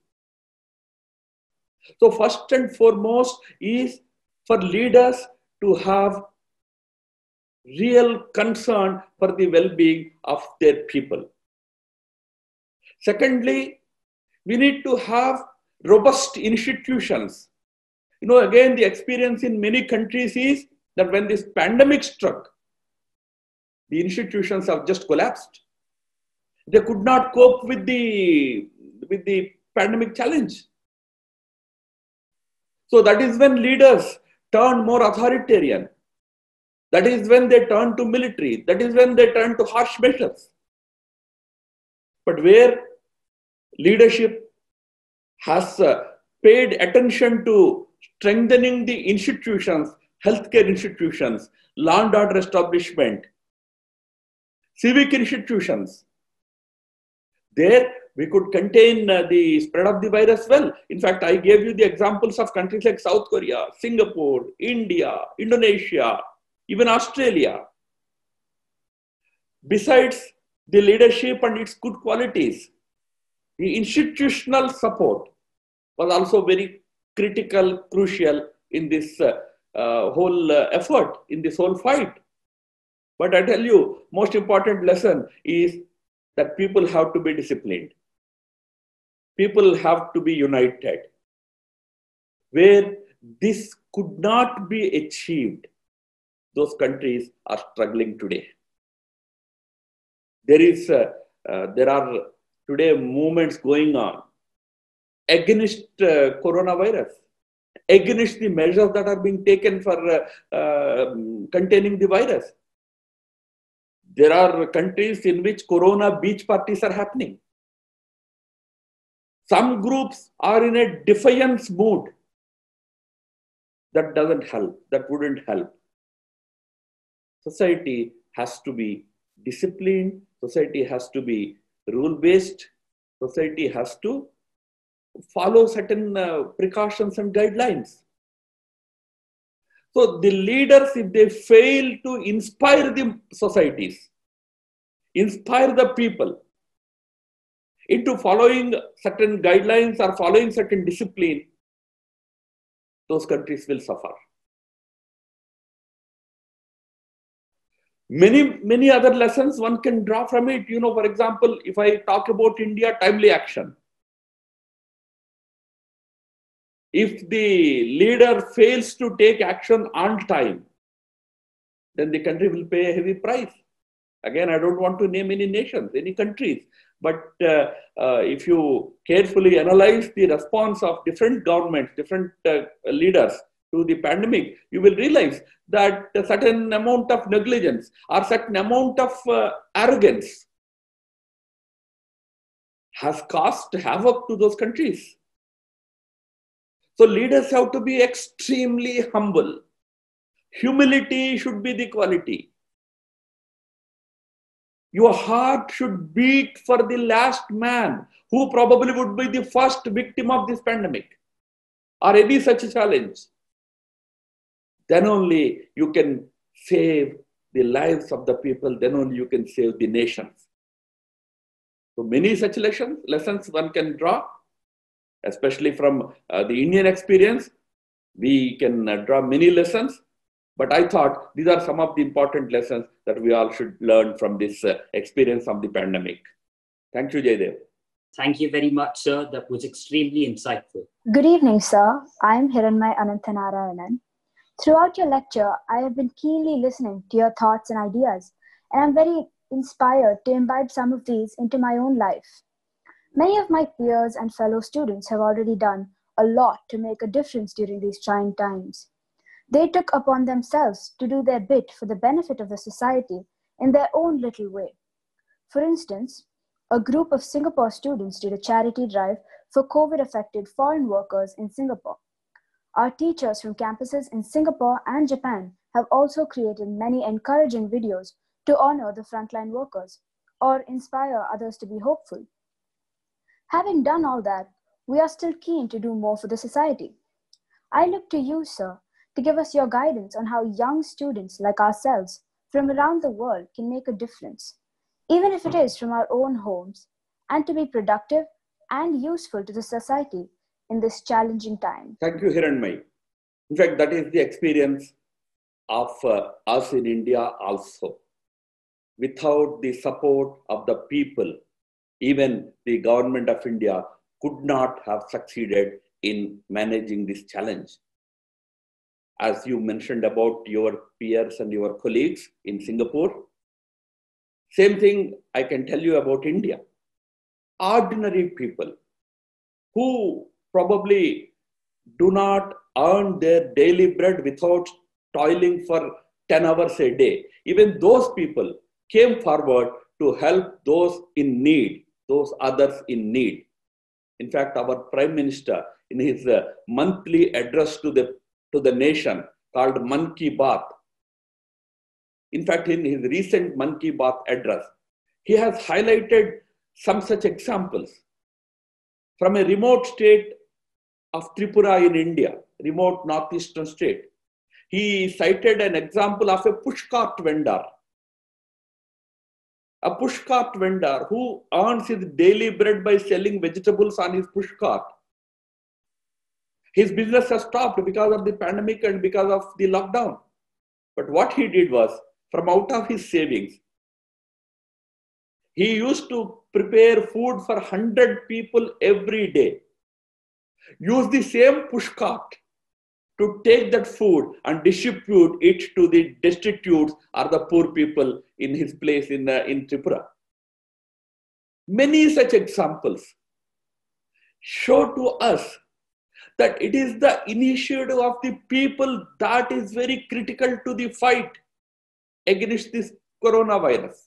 So first and foremost is for leaders to have real concern for the well-being of their people. Secondly, we need to have robust institutions. You know, again, the experience in many countries is that when this pandemic struck, the institutions have just collapsed. They could not cope with the, with the pandemic challenge. So that is when leaders turn more authoritarian. That is when they turn to military. That is when they turn to harsh measures. But where leadership has uh, paid attention to strengthening the institutions, healthcare institutions, law and order establishment, civic institutions, there we could contain uh, the spread of the virus well. In fact, I gave you the examples of countries like South Korea, Singapore, India, Indonesia, even Australia. Besides the leadership and its good qualities, the institutional support was also very critical, crucial in this uh, uh, whole uh, effort, in this whole fight. But I tell you, most important lesson is that people have to be disciplined. People have to be united. Where this could not be achieved, those countries are struggling today. There is, uh, uh, there are today movements going on against uh, coronavirus, against the measures that are being taken for uh, uh, containing the virus. There are countries in which corona beach parties are happening. Some groups are in a defiance mood. That doesn't help. That wouldn't help. Society has to be disciplined. Society has to be rule-based. Society has to follow certain uh, precautions and guidelines. So the leaders, if they fail to inspire the societies, inspire the people into following certain guidelines or following certain discipline, those countries will suffer. Many, many other lessons one can draw from it. You know, for example, if I talk about India, timely action. If the leader fails to take action on time, then the country will pay a heavy price. Again, I don't want to name any nations, any countries. But uh, uh, if you carefully analyze the response of different governments, different uh, leaders to the pandemic, you will realize that a certain amount of negligence or certain amount of uh, arrogance has caused havoc to those countries. So leaders have to be extremely humble. Humility should be the quality. Your heart should beat for the last man who probably would be the first victim of this pandemic or any such challenge. Then only you can save the lives of the people. Then only you can save the nations. So many such lessons, lessons one can draw, especially from uh, the Indian experience. We can uh, draw many lessons. But I thought these are some of the important lessons that we all should learn from this uh, experience of the pandemic. Thank you, Jaydev. Thank you very much, sir. That was extremely insightful. Good evening, sir. I am Hiranmay Ananthanarayanan. Throughout your lecture, I have been keenly listening to your thoughts and ideas, and I'm very inspired to imbibe some of these into my own life. Many of my peers and fellow students have already done a lot to make a difference during these trying times. They took upon themselves to do their bit for the benefit of the society in their own little way. For instance, a group of Singapore students did a charity drive for COVID-affected foreign workers in Singapore. Our teachers from campuses in Singapore and Japan have also created many encouraging videos to honor the frontline workers or inspire others to be hopeful. Having done all that, we are still keen to do more for the society. I look to you, sir, to give us your guidance on how young students like ourselves from around the world can make a difference, even if it is from our own homes, and to be productive and useful to the society in this challenging time. Thank you, Hiranmay. In fact, that is the experience of uh, us in India also. Without the support of the people, even the government of India could not have succeeded in managing this challenge. As you mentioned about your peers and your colleagues in Singapore, same thing I can tell you about India. Ordinary people who probably do not earn their daily bread without toiling for ten hours a day. Even those people came forward to help those in need, those others in need. In fact, our Prime Minister, in his uh, monthly address to the to the nation called Man Ki Baat. In fact, in his recent Man Ki Baat address, he has highlighted some such examples. From a remote state of Tripura in India, remote northeastern state, he cited an example of a pushcart vendor. A pushcart vendor who earns his daily bread by selling vegetables on his pushcart. His business has stopped because of the pandemic and because of the lockdown. But what he did was, from out of his savings, he used to prepare food for one hundred people every day. Use the same pushcart to take that food and distribute it to the destitute or the poor people in his place in, uh, in Tripura. Many such examples show to us that it is the initiative of the people that is very critical to the fight against this coronavirus.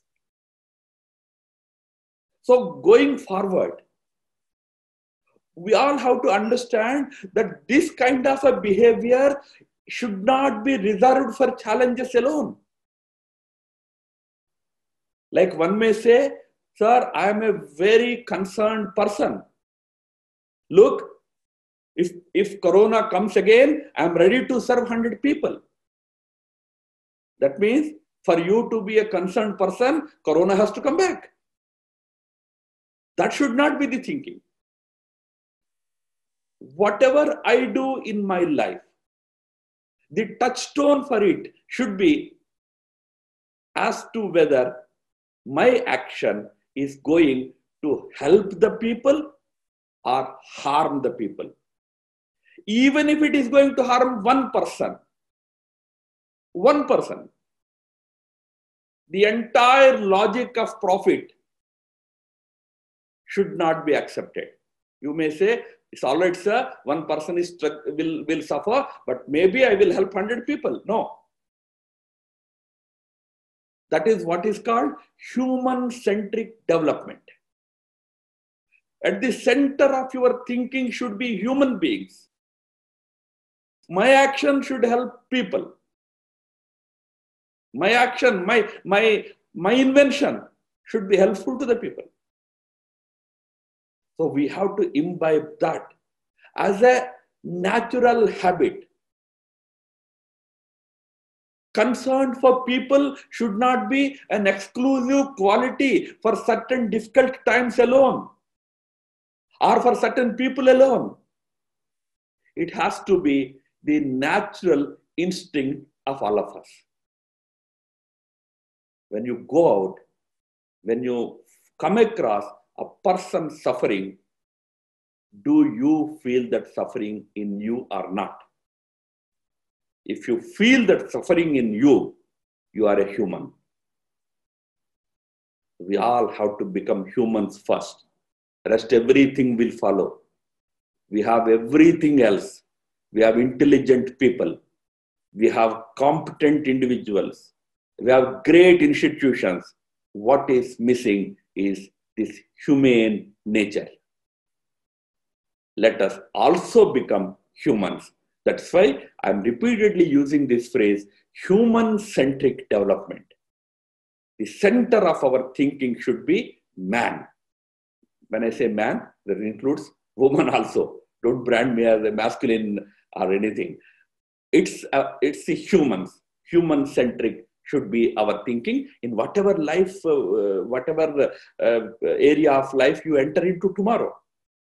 So going forward, we all have to understand that this kind of a behavior should not be reserved for challenges alone. Like one may say, sir, I am a very concerned person. Look, if, if Corona comes again, I am ready to serve one hundred people. That means for you to be a concerned person, Corona has to come back. That should not be the thinking. Whatever I do in my life, the touchstone for it should be as to whether my action is going to help the people or harm the people. Even if it is going to harm one person, one person, the entire logic of profit should not be accepted. You may say, it's all right, sir, one person is will, will suffer, but maybe I will help one hundred people. No. That is what is called human-centric development. At the center of your thinking should be human beings. My action should help people. My action, my, my, my invention should be helpful to the people. So we have to imbibe that as a natural habit. Concern for people should not be an exclusive quality for certain difficult times alone or for certain people alone. It has to be the natural instinct of all of us. When you go out, when you come across a person suffering, do you feel that suffering in you or not? If you feel that suffering in you, you are a human. We all have to become humans first. Rest everything will follow. We have everything else. We have intelligent people. We have competent individuals. We have great institutions. What is missing is this humane nature. Let us also become humans. That's why I'm repeatedly using this phrase, human-centric development. The center of our thinking should be man. When I say man, that includes woman also. Don't brand me as a masculine or anything. It's, uh, it's the humans. Human-centric should be our thinking in whatever life, uh, whatever uh, area of life you enter into tomorrow.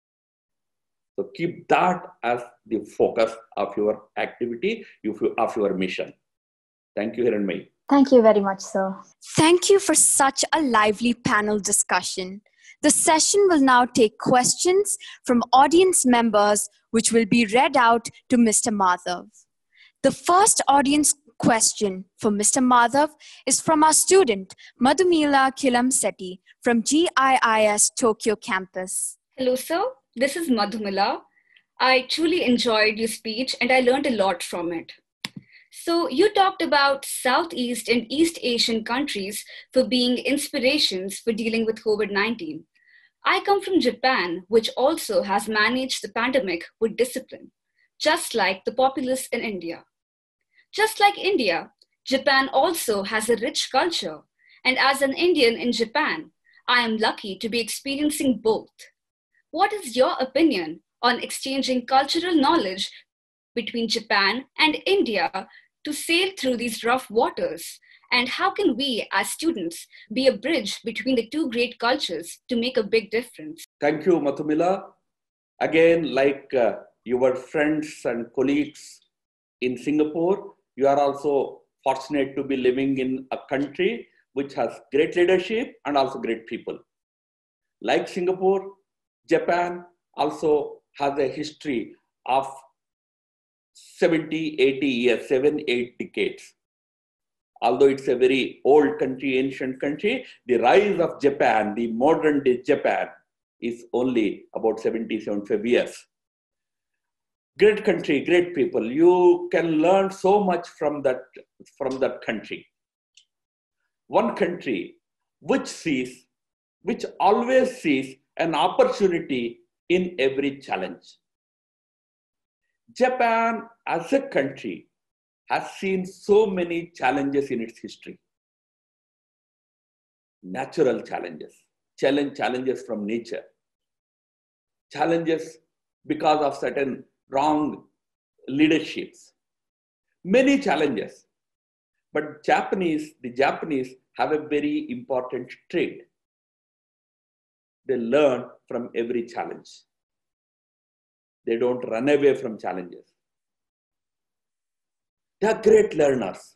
So keep that as the focus of your activity, of your mission. Thank you, Hiranmayi. Thank you very much, sir. Thank you for such a lively panel discussion. The session will now take questions from audience members, which will be read out to Mister Madhav. The first audience question for Mister Madhav is from our student, Madhumila Kilamsetti from G I I S Tokyo campus. Hello, sir. This is Madhumila. I truly enjoyed your speech and I learned a lot from it. So you talked about Southeast and East Asian countries for being inspirations for dealing with COVID nineteen. I come from Japan, which also has managed the pandemic with discipline, just like the populace in India. Just like India, Japan also has a rich culture. And as an Indian in Japan, I am lucky to be experiencing both. What is your opinion on exchanging cultural knowledge between Japan and India to sail through these rough waters? And how can we as students be a bridge between the two great cultures to make a big difference? Thank you, Madhumila. Again, like uh, your friends and colleagues in Singapore, you are also fortunate to be living in a country which has great leadership and also great people. Like Singapore, Japan also has a history of seventy, eighty years, seven, eight decades. Although it's a very old country, ancient country, the rise of Japan, the modern day Japan, is only about seventy, seventy-five years. Great country, great people. You can learn so much from that, from that country. One country which sees, which always sees an opportunity in every challenge. Japan as a country has seen so many challenges in its history. Natural challenges, challenge, challenges from nature, challenges because of certain wrong leaderships, many challenges. But Japanese, the Japanese have a very important trait. They learn from every challenge. They don't run away from challenges. They are great learners.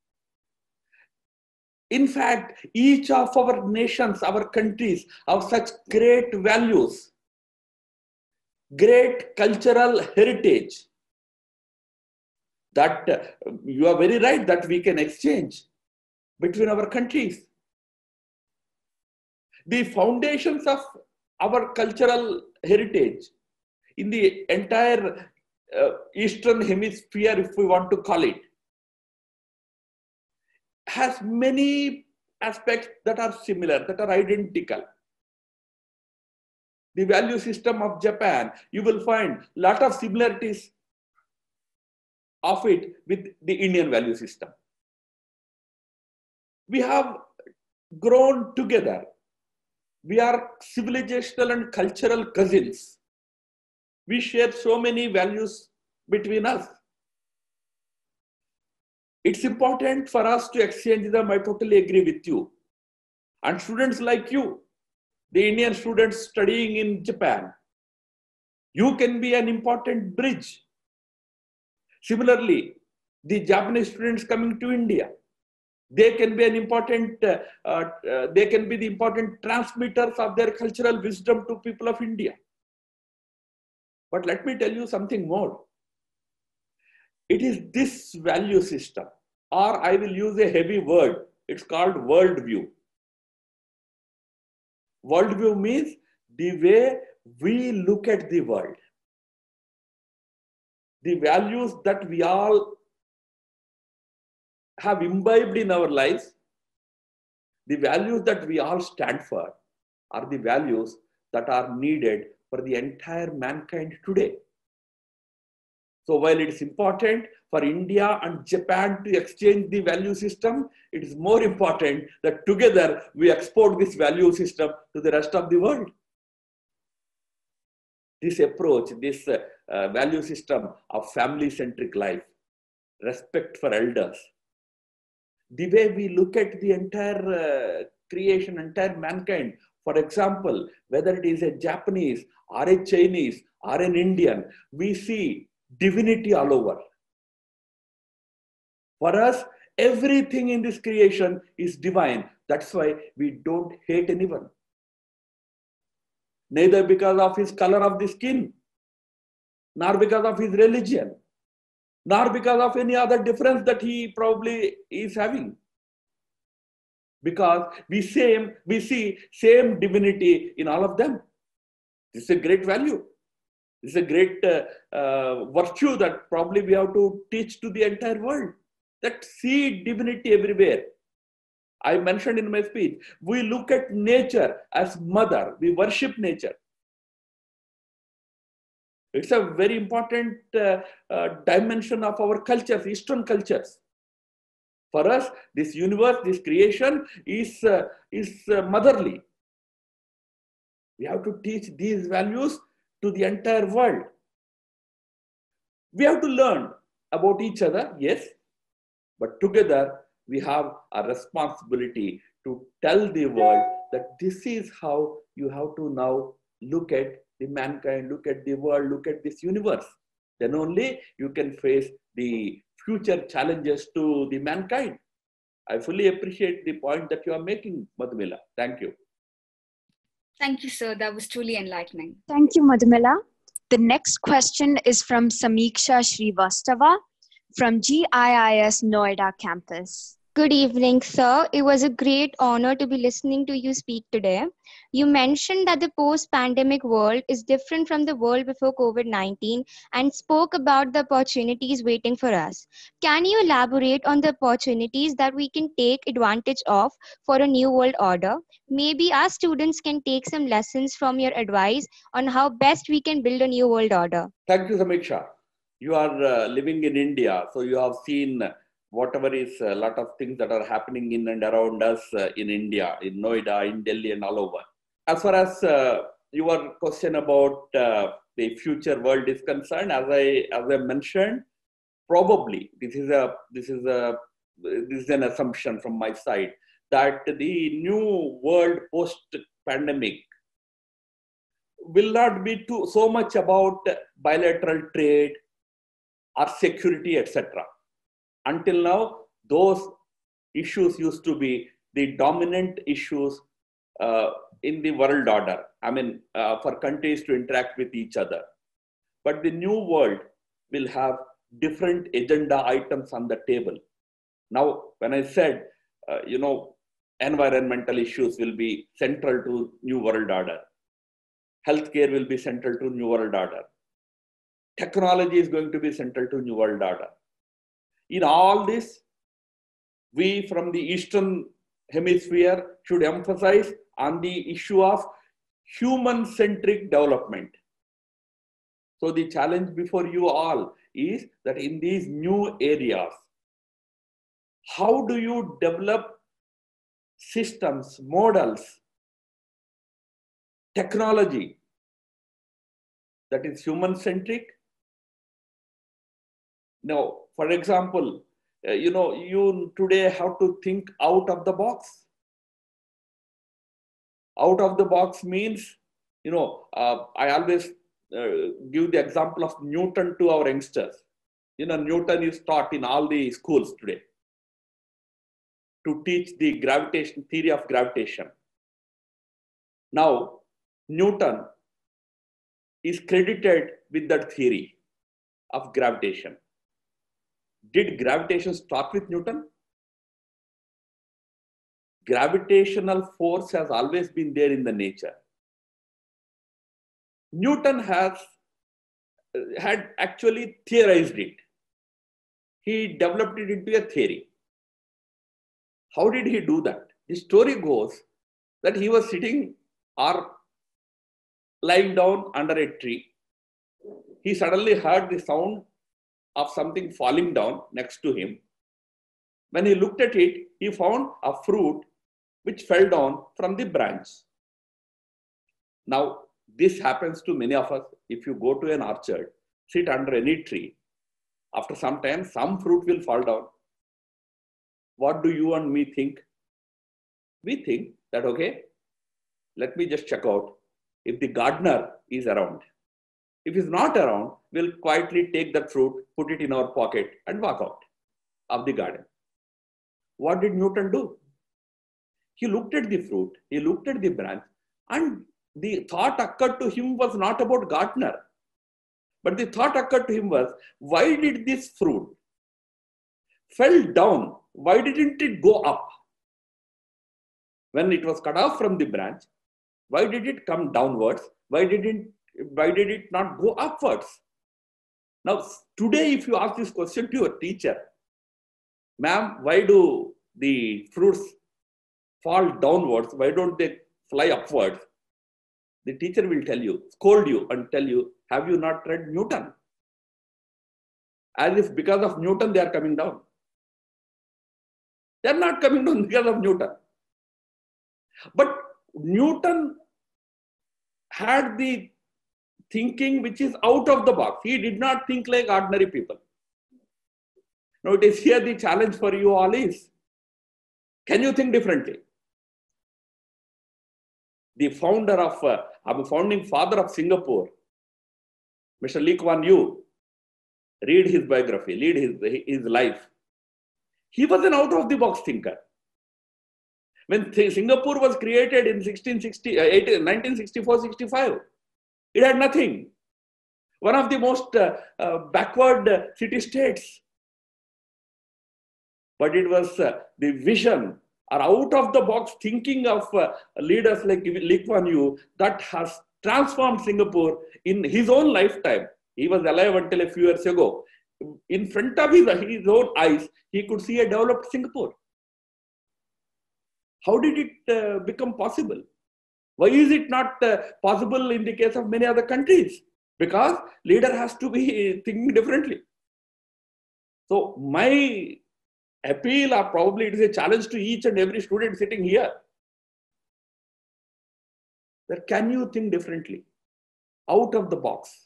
In fact, each of our nations, our countries have such great values, great cultural heritage, that uh, you are very right that we can exchange. between our countries. The foundations of our cultural heritage in the entire uh, Eastern Hemisphere, if we want to call it, has many aspects that are similar, that are identical. The value system of Japan, you will find a lot of similarities of it with the Indian value system. We have grown together. We are civilizational and cultural cousins. We share so many values between us. It's important for us to exchange them. I totally agree with you. And students like you, the Indian students studying in Japan, you can be an important bridge. Similarly, the Japanese students coming to India, they can be an important, uh, uh, they can be the important transmitters of their cultural wisdom to people of India. But let me tell you something more. It is this value system, or I will use a heavy word, it's called worldview. Worldview means the way we look at the world. The values that we all have imbibed in our lives, the values that we all stand for, are the values that are needed for the entire mankind today. So while it is important for India and Japan to exchange the value system, it is more important that together we export this value system to the rest of the world. This approach, this uh, uh, value system of family-centric life, respect for elders, the way we look at the entire uh, creation, entire mankind. For example, whether it is a Japanese or a Chinese or an Indian, we see divinity all over. For us, everything in this creation is divine. That's why we don't hate anyone. Neither because of his color of the skin, nor because of his religion, nor because of any other difference that he probably is having. Because we, same, we see same divinity in all of them. This is a great value. This is a great uh, uh, virtue that probably we have to teach to the entire world. That see divinity everywhere. I mentioned in my speech, we look at nature as mother. We worship nature. It's a very important uh, uh, dimension of our cultures, Eastern cultures. For us, this universe, this creation is, uh, is uh, motherly. We have to teach these values to the entire world. We have to learn about each other, yes, but together we have a responsibility to tell the world that this is how you have to now look at the mankind, look at the world, look at this universe. Then only you can face the future challenges to the mankind. I fully appreciate the point that you are making, Madhumila. Thank you. Thank you, sir. That was truly enlightening. Thank you, Madhumila. The next question is from Samiksha Srivastava from G I I S Noida campus. Good evening, sir. It was a great honor to be listening to you speak today. You mentioned that the post-pandemic world is different from the world before COVID nineteen and spoke about the opportunities waiting for us. Can you elaborate on the opportunities that we can take advantage of for a new world order? Maybe our students can take some lessons from your advice on how best we can build a new world order. Thank you, Samiksha. You are uh, living in India, so you have seen whatever is a lot of things that are happening in and around us uh, in India, in Noida, in Delhi and all over. As far as uh, your question about uh, the future world is concerned, as I, as I mentioned, probably this is, a, this, is a, this is an assumption from my side that the new world post-pandemic will not be too, so much about bilateral trade or security, et cetera. Until now, those issues used to be the dominant issues uh, in the world order. I mean, uh, for countries to interact with each other. But the new world will have different agenda items on the table. Now, when I said uh, you know, environmental issues will be central to New World Order. Healthcare will be central to New World Order. Technology is going to be central to New World Order. In all this, we from the Eastern Hemisphere should emphasize on the issue of human-centric development. So the challenge before you all is that in these new areas, how do you develop systems, models, technology that is human-centric? Now, for example, uh, you know, you today have to think out of the box. Out of the box means, you know, uh, I always uh, give the example of Newton to our youngsters. You know, Newton is taught in all the schools today to teach the gravitation, theory of gravitation. Now, Newton is credited with that theory of gravitation. Did gravitation start with Newton? Gravitational force has always been there in the nature. Newton has had actually theorized it. He developed it into a theory. How did he do that? The story goes that he was sitting or lying down under a tree. He suddenly heard the sound of something falling down next to him. When he looked at it, he found a fruit which fell down from the branch. Now, this happens to many of us. If you go to an orchard, sit under any tree, after some time, some fruit will fall down. What do you and me think? We think that, okay, let me just check out if the gardener is around. If he's not around, we'll quietly take that fruit, put it in our pocket and walk out of the garden. What did Newton do? He looked at the fruit, he looked at the branch, and the thought occurred to him was not about gardener. But the thought occurred to him was, why did this fruit fell down? Why didn't it go up? When it was cut off from the branch, why did it come downwards? Why didn't Why did it not go upwards? Now, today, if you ask this question to your teacher, ma'am, why do the fruits fall downwards? Why don't they fly upwards? The teacher will tell you, scold you and tell you, have you not read Newton? As if because of Newton, they are coming down. They are not coming down because of Newton. But Newton had the thinking which is out of the box. He did not think like ordinary people. Now it is here the challenge for you all is, can you think differently? The founder of, uh, the founding father of Singapore, Mister Lee Kuan Yew, read his biography, read his, his life. He was an out of the box thinker. When Singapore was created in nineteen sixty-four sixty-five, it had nothing. One of the most uh, uh, backward uh, city-states. But it was uh, the vision or out of the box thinking of uh, leaders like Lee Kuan Yew that has transformed Singapore in his own lifetime. He was alive until a few years ago. In front of his, his own eyes, he could see a developed Singapore. How did it uh, become possible? Why is it not uh, possible in the case of many other countries? Because leader has to be thinking differently. So my appeal, or probably it is a challenge to each and every student sitting here, that can you think differently, out of the box?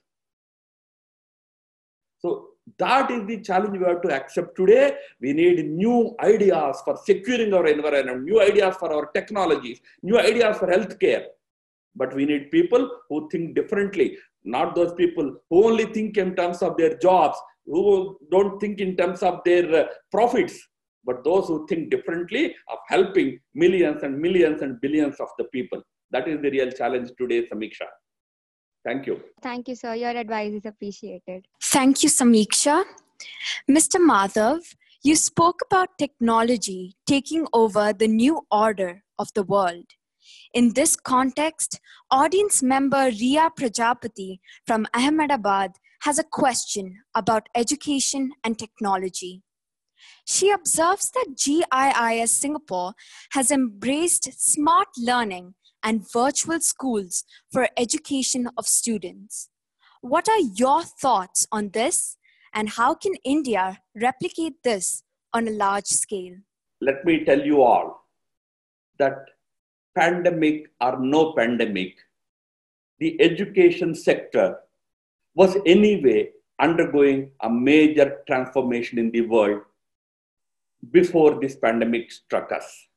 So that is the challenge we have to accept today. We need new ideas for securing our environment, new ideas for our technologies, new ideas for healthcare. But we need people who think differently, not those people who only think in terms of their jobs, who don't think in terms of their uh, profits, but those who think differently of helping millions and millions and billions of the people. That is the real challenge today, Samiksha. Thank you. Thank you, sir. Your advice is appreciated. Thank you, Samiksha. Mister Madhav, You spoke about technology taking over the new order of the world. In this context, audience member Riya Prajapati from Ahmedabad has a question about education and technology. She observes that G I I S Singapore has embraced smart learning and virtual schools for education of students. What are your thoughts on this, and how can India replicate this on a large scale? Let me tell you all that pandemic or no pandemic, the education sector was anyway undergoing a major transformation in the world before this pandemic struck us.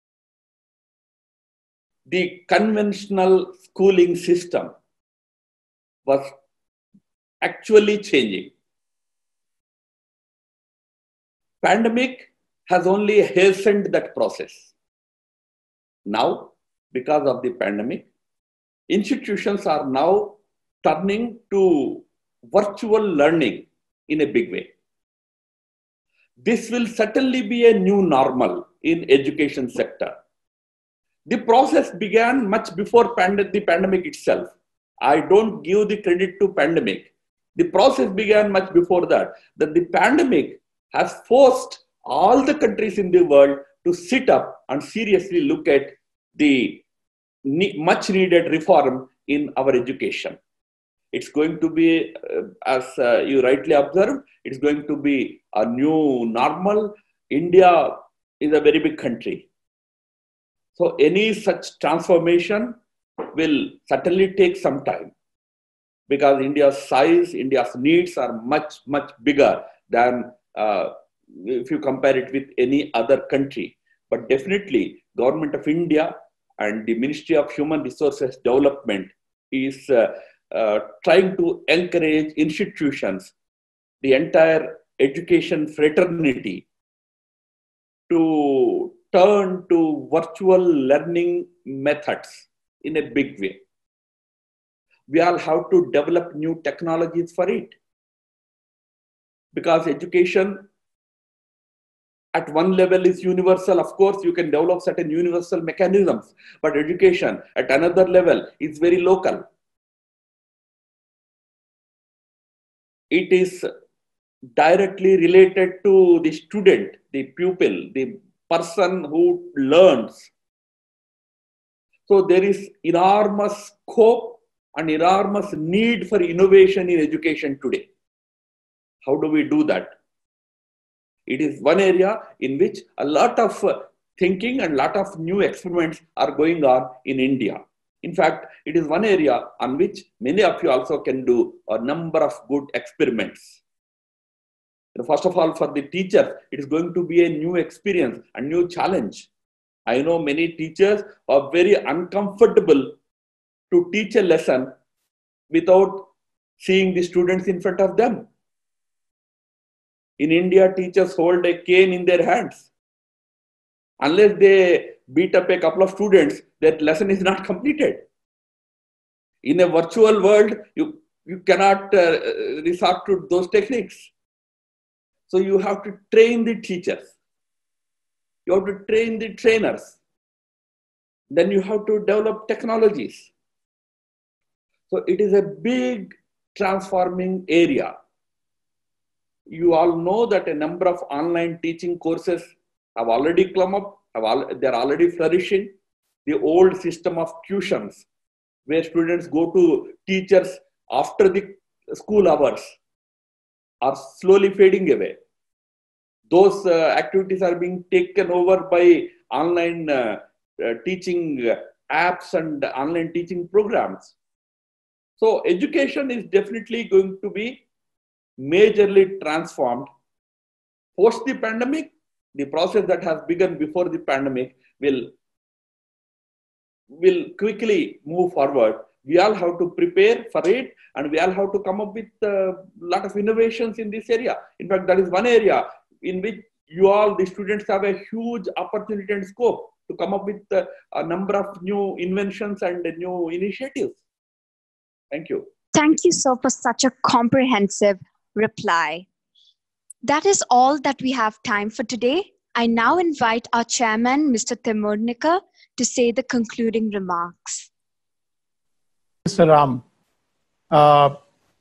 The conventional schooling system was actually changing. Pandemic has only hastened that process. Now, because of the pandemic, institutions are now turning to virtual learning in a big way. This will certainly be a new normal in education sector. The process began much before pand- the pandemic itself. I don't give the credit to pandemic. The process began much before that. That the pandemic has forced all the countries in the world to sit up and seriously look at the ne- much needed reform in our education. It's going to be, uh, as uh, you rightly observed, it's going to be a new normal. India is a very big country. So any such transformation will certainly take some time, because India's size, India's needs are much, much bigger than uh, if you compare it with any other country. But definitely, Government of India and the Ministry of Human Resources Development is uh, uh, trying to encourage institutions, the entire education fraternity, to turn to virtual learning methods in a big way. We all have to develop new technologies for it, because education at one level is universal. Of course, you can develop certain universal mechanisms, but education at another level is very local. It is directly related to the student, the pupil, the person who learns. So there is enormous scope and enormous need for innovation in education today. How do we do that? It is one area in which a lot of thinking and a lot of new experiments are going on in India. In fact, it is one area on which many of you also can do a number of good experiments. First of all, for the teachers, it is going to be a new experience, a new challenge. I know many teachers are very uncomfortable to teach a lesson without seeing the students in front of them. In India, teachers hold a cane in their hands. Unless they beat up a couple of students, that lesson is not completed. In a virtual world, you, you cannot uh, resort to those techniques. So you have to train the teachers. You have to train the trainers. Then you have to develop technologies. So it is a big transforming area. You all know that a number of online teaching courses have already come up. Have they're already flourishing. The old system of tuitions, where students go to teachers after the school hours, are slowly fading away. Those uh, activities are being taken over by online uh, uh, teaching apps and online teaching programs. So education is definitely going to be majorly transformed. Post the pandemic, the process that has begun before the pandemic will, will quickly move forward. We all have to prepare for it, and we all have to come up with a lot of innovations in this area. In fact, that is one area in which you all, the students, have a huge opportunity and scope to come up with uh, a number of new inventions and new initiatives. Thank you. Thank you, sir, for such a comprehensive reply. That is all that we have time for today. I now invite our chairman, Mister Timurnikar, to say the concluding remarks. Mister Ram, uh,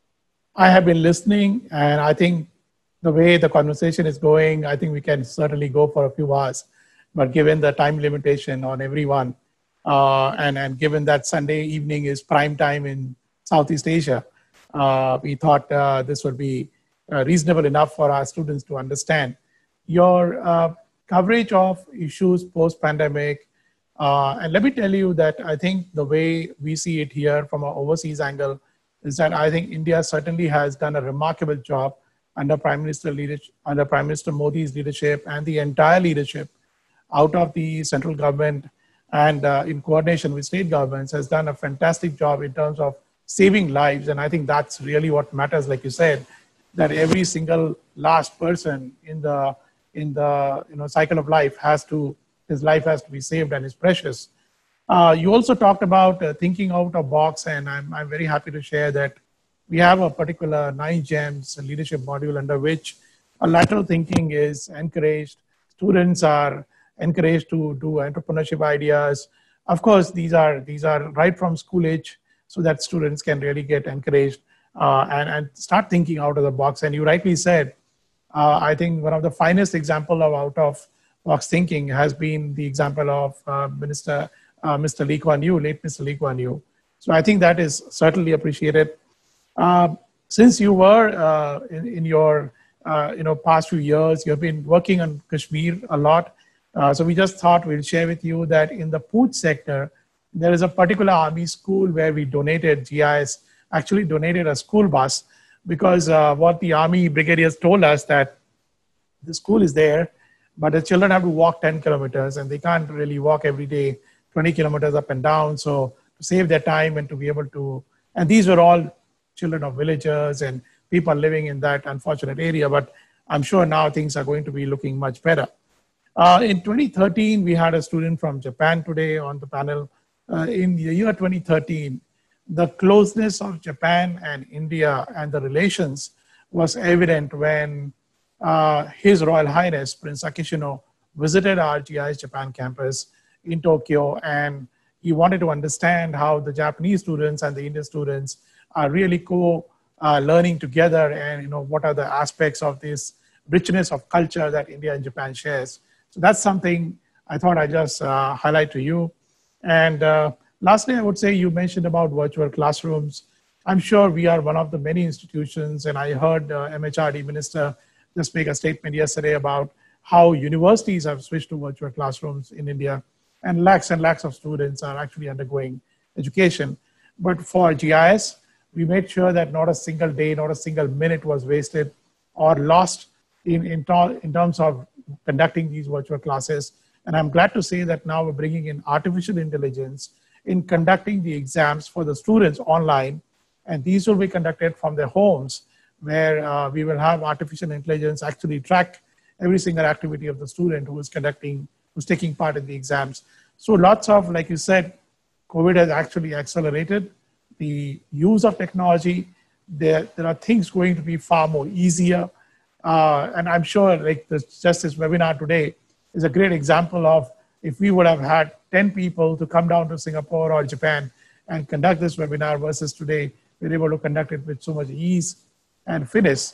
I have been listening, and I think the way the conversation is going, I think we can certainly go for a few hours. But given the time limitation on everyone, uh, and, and given that Sunday evening is prime time in Southeast Asia, uh, we thought uh, this would be uh, reasonable enough for our students to understand. Your uh, coverage of issues post-pandemic, uh, and let me tell you that I think the way we see it here from an overseas angle is that I think India certainly has done a remarkable job under Prime Minister leadership, under Prime Minister Modi's leadership and the entire leadership out of the central government and uh, in coordination with state governments has done a fantastic job in terms of saving lives. And I think that's really what matters, like you said, that every single last person in the in the you know cycle of life has to, his life has to be saved and is precious. Uh, you also talked about uh, thinking out of box, and I'm, I'm very happy to share that we have a particular nine gems leadership module under which a lateral thinking is encouraged. Students are encouraged to do entrepreneurship ideas. Of course, these are these are right from school age, so that students can really get encouraged uh, and, and start thinking out of the box. And you rightly said, uh, I think one of the finest example of out of box thinking has been the example of uh, Minister uh, Mister Lee Kuan Yew, late Mister Lee Kuan Yew. So I think that is certainly appreciated. Uh, since you were uh, in, in your uh, you know past few years, you have been working on Kashmir a lot. Uh, so we just thought we'll share with you that in the Pooch sector, there is a particular army school where we donated, G I S actually donated a school bus, because uh, what the army brigadiers told us that the school is there, but the children have to walk ten kilometers and they can't really walk every day, twenty kilometers up and down. So to save their time and to be able to, and these were all children of villagers and people living in that unfortunate area, but I'm sure now things are going to be looking much better. Uh, in twenty thirteen, we had a student from Japan today on the panel. Uh, in the year twenty thirteen, the closeness of Japan and India and the relations was evident when uh, His Royal Highness Prince Akishino visited our G I S Japan campus in Tokyo, and he wanted to understand how the Japanese students and the Indian students are really co-learning uh, together, and you know what are the aspects of this richness of culture that India and Japan shares. So that's something I thought I'd just uh, highlight to you. And uh, lastly, I would say you mentioned about virtual classrooms. I'm sure we are one of the many institutions, and I heard uh, M H R D Minister just make a statement yesterday about how universities have switched to virtual classrooms in India, and lakhs and lakhs of students are actually undergoing education. But for G I S, we made sure that not a single day, not a single minute was wasted or lost in, in, in terms of conducting these virtual classes. And I'm glad to say that now we're bringing in artificial intelligence in conducting the exams for the students online. And these will be conducted from their homes, where uh, we will have artificial intelligence actually track every single activity of the student who is conducting, who's taking part in the exams. So lots of, like you said, COVID has actually accelerated the use of technology. There, there are things going to be far more easier. Uh, and I'm sure like this, just this webinar today is a great example of if we would have had ten people to come down to Singapore or Japan and conduct this webinar versus today, we're able to conduct it with so much ease and finish.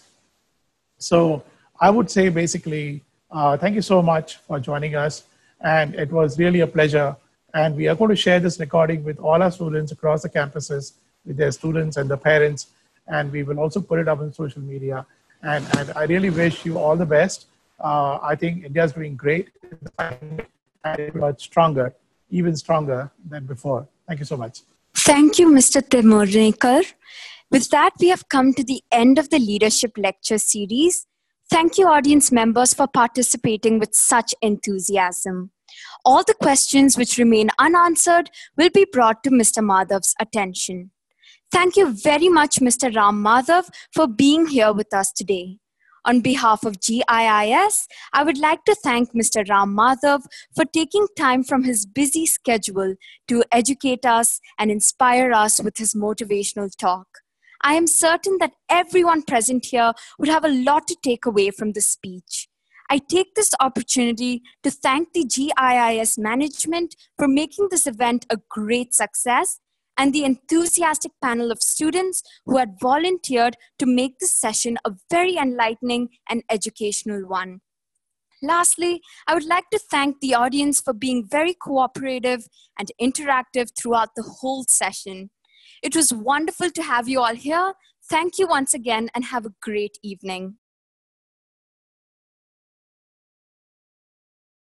So I would say basically, uh, thank you so much for joining us. And it was really a pleasure. And we are going to share this recording with all our students across the campuses, with their students and the parents. And we will also put it up on social media. And, and I really wish you all the best. Uh, I think India is doing great and much stronger, even stronger than before. Thank you so much. Thank you, Mister Timurnikar. With that, we have come to the end of the Leadership Lecture Series. Thank you, audience members, for participating with such enthusiasm. All the questions which remain unanswered will be brought to Mister Madhav's attention. Thank you very much, Mister Ram Madhav, for being here with us today. On behalf of G I I S, I would like to thank Mister Ram Madhav for taking time from his busy schedule to educate us and inspire us with his motivational talk. I am certain that everyone present here would have a lot to take away from this speech. I take this opportunity to thank the G I I S management for making this event a great success and the enthusiastic panel of students who had volunteered to make this session a very enlightening and educational one. Lastly, I would like to thank the audience for being very cooperative and interactive throughout the whole session. It was wonderful to have you all here. Thank you once again and have a great evening.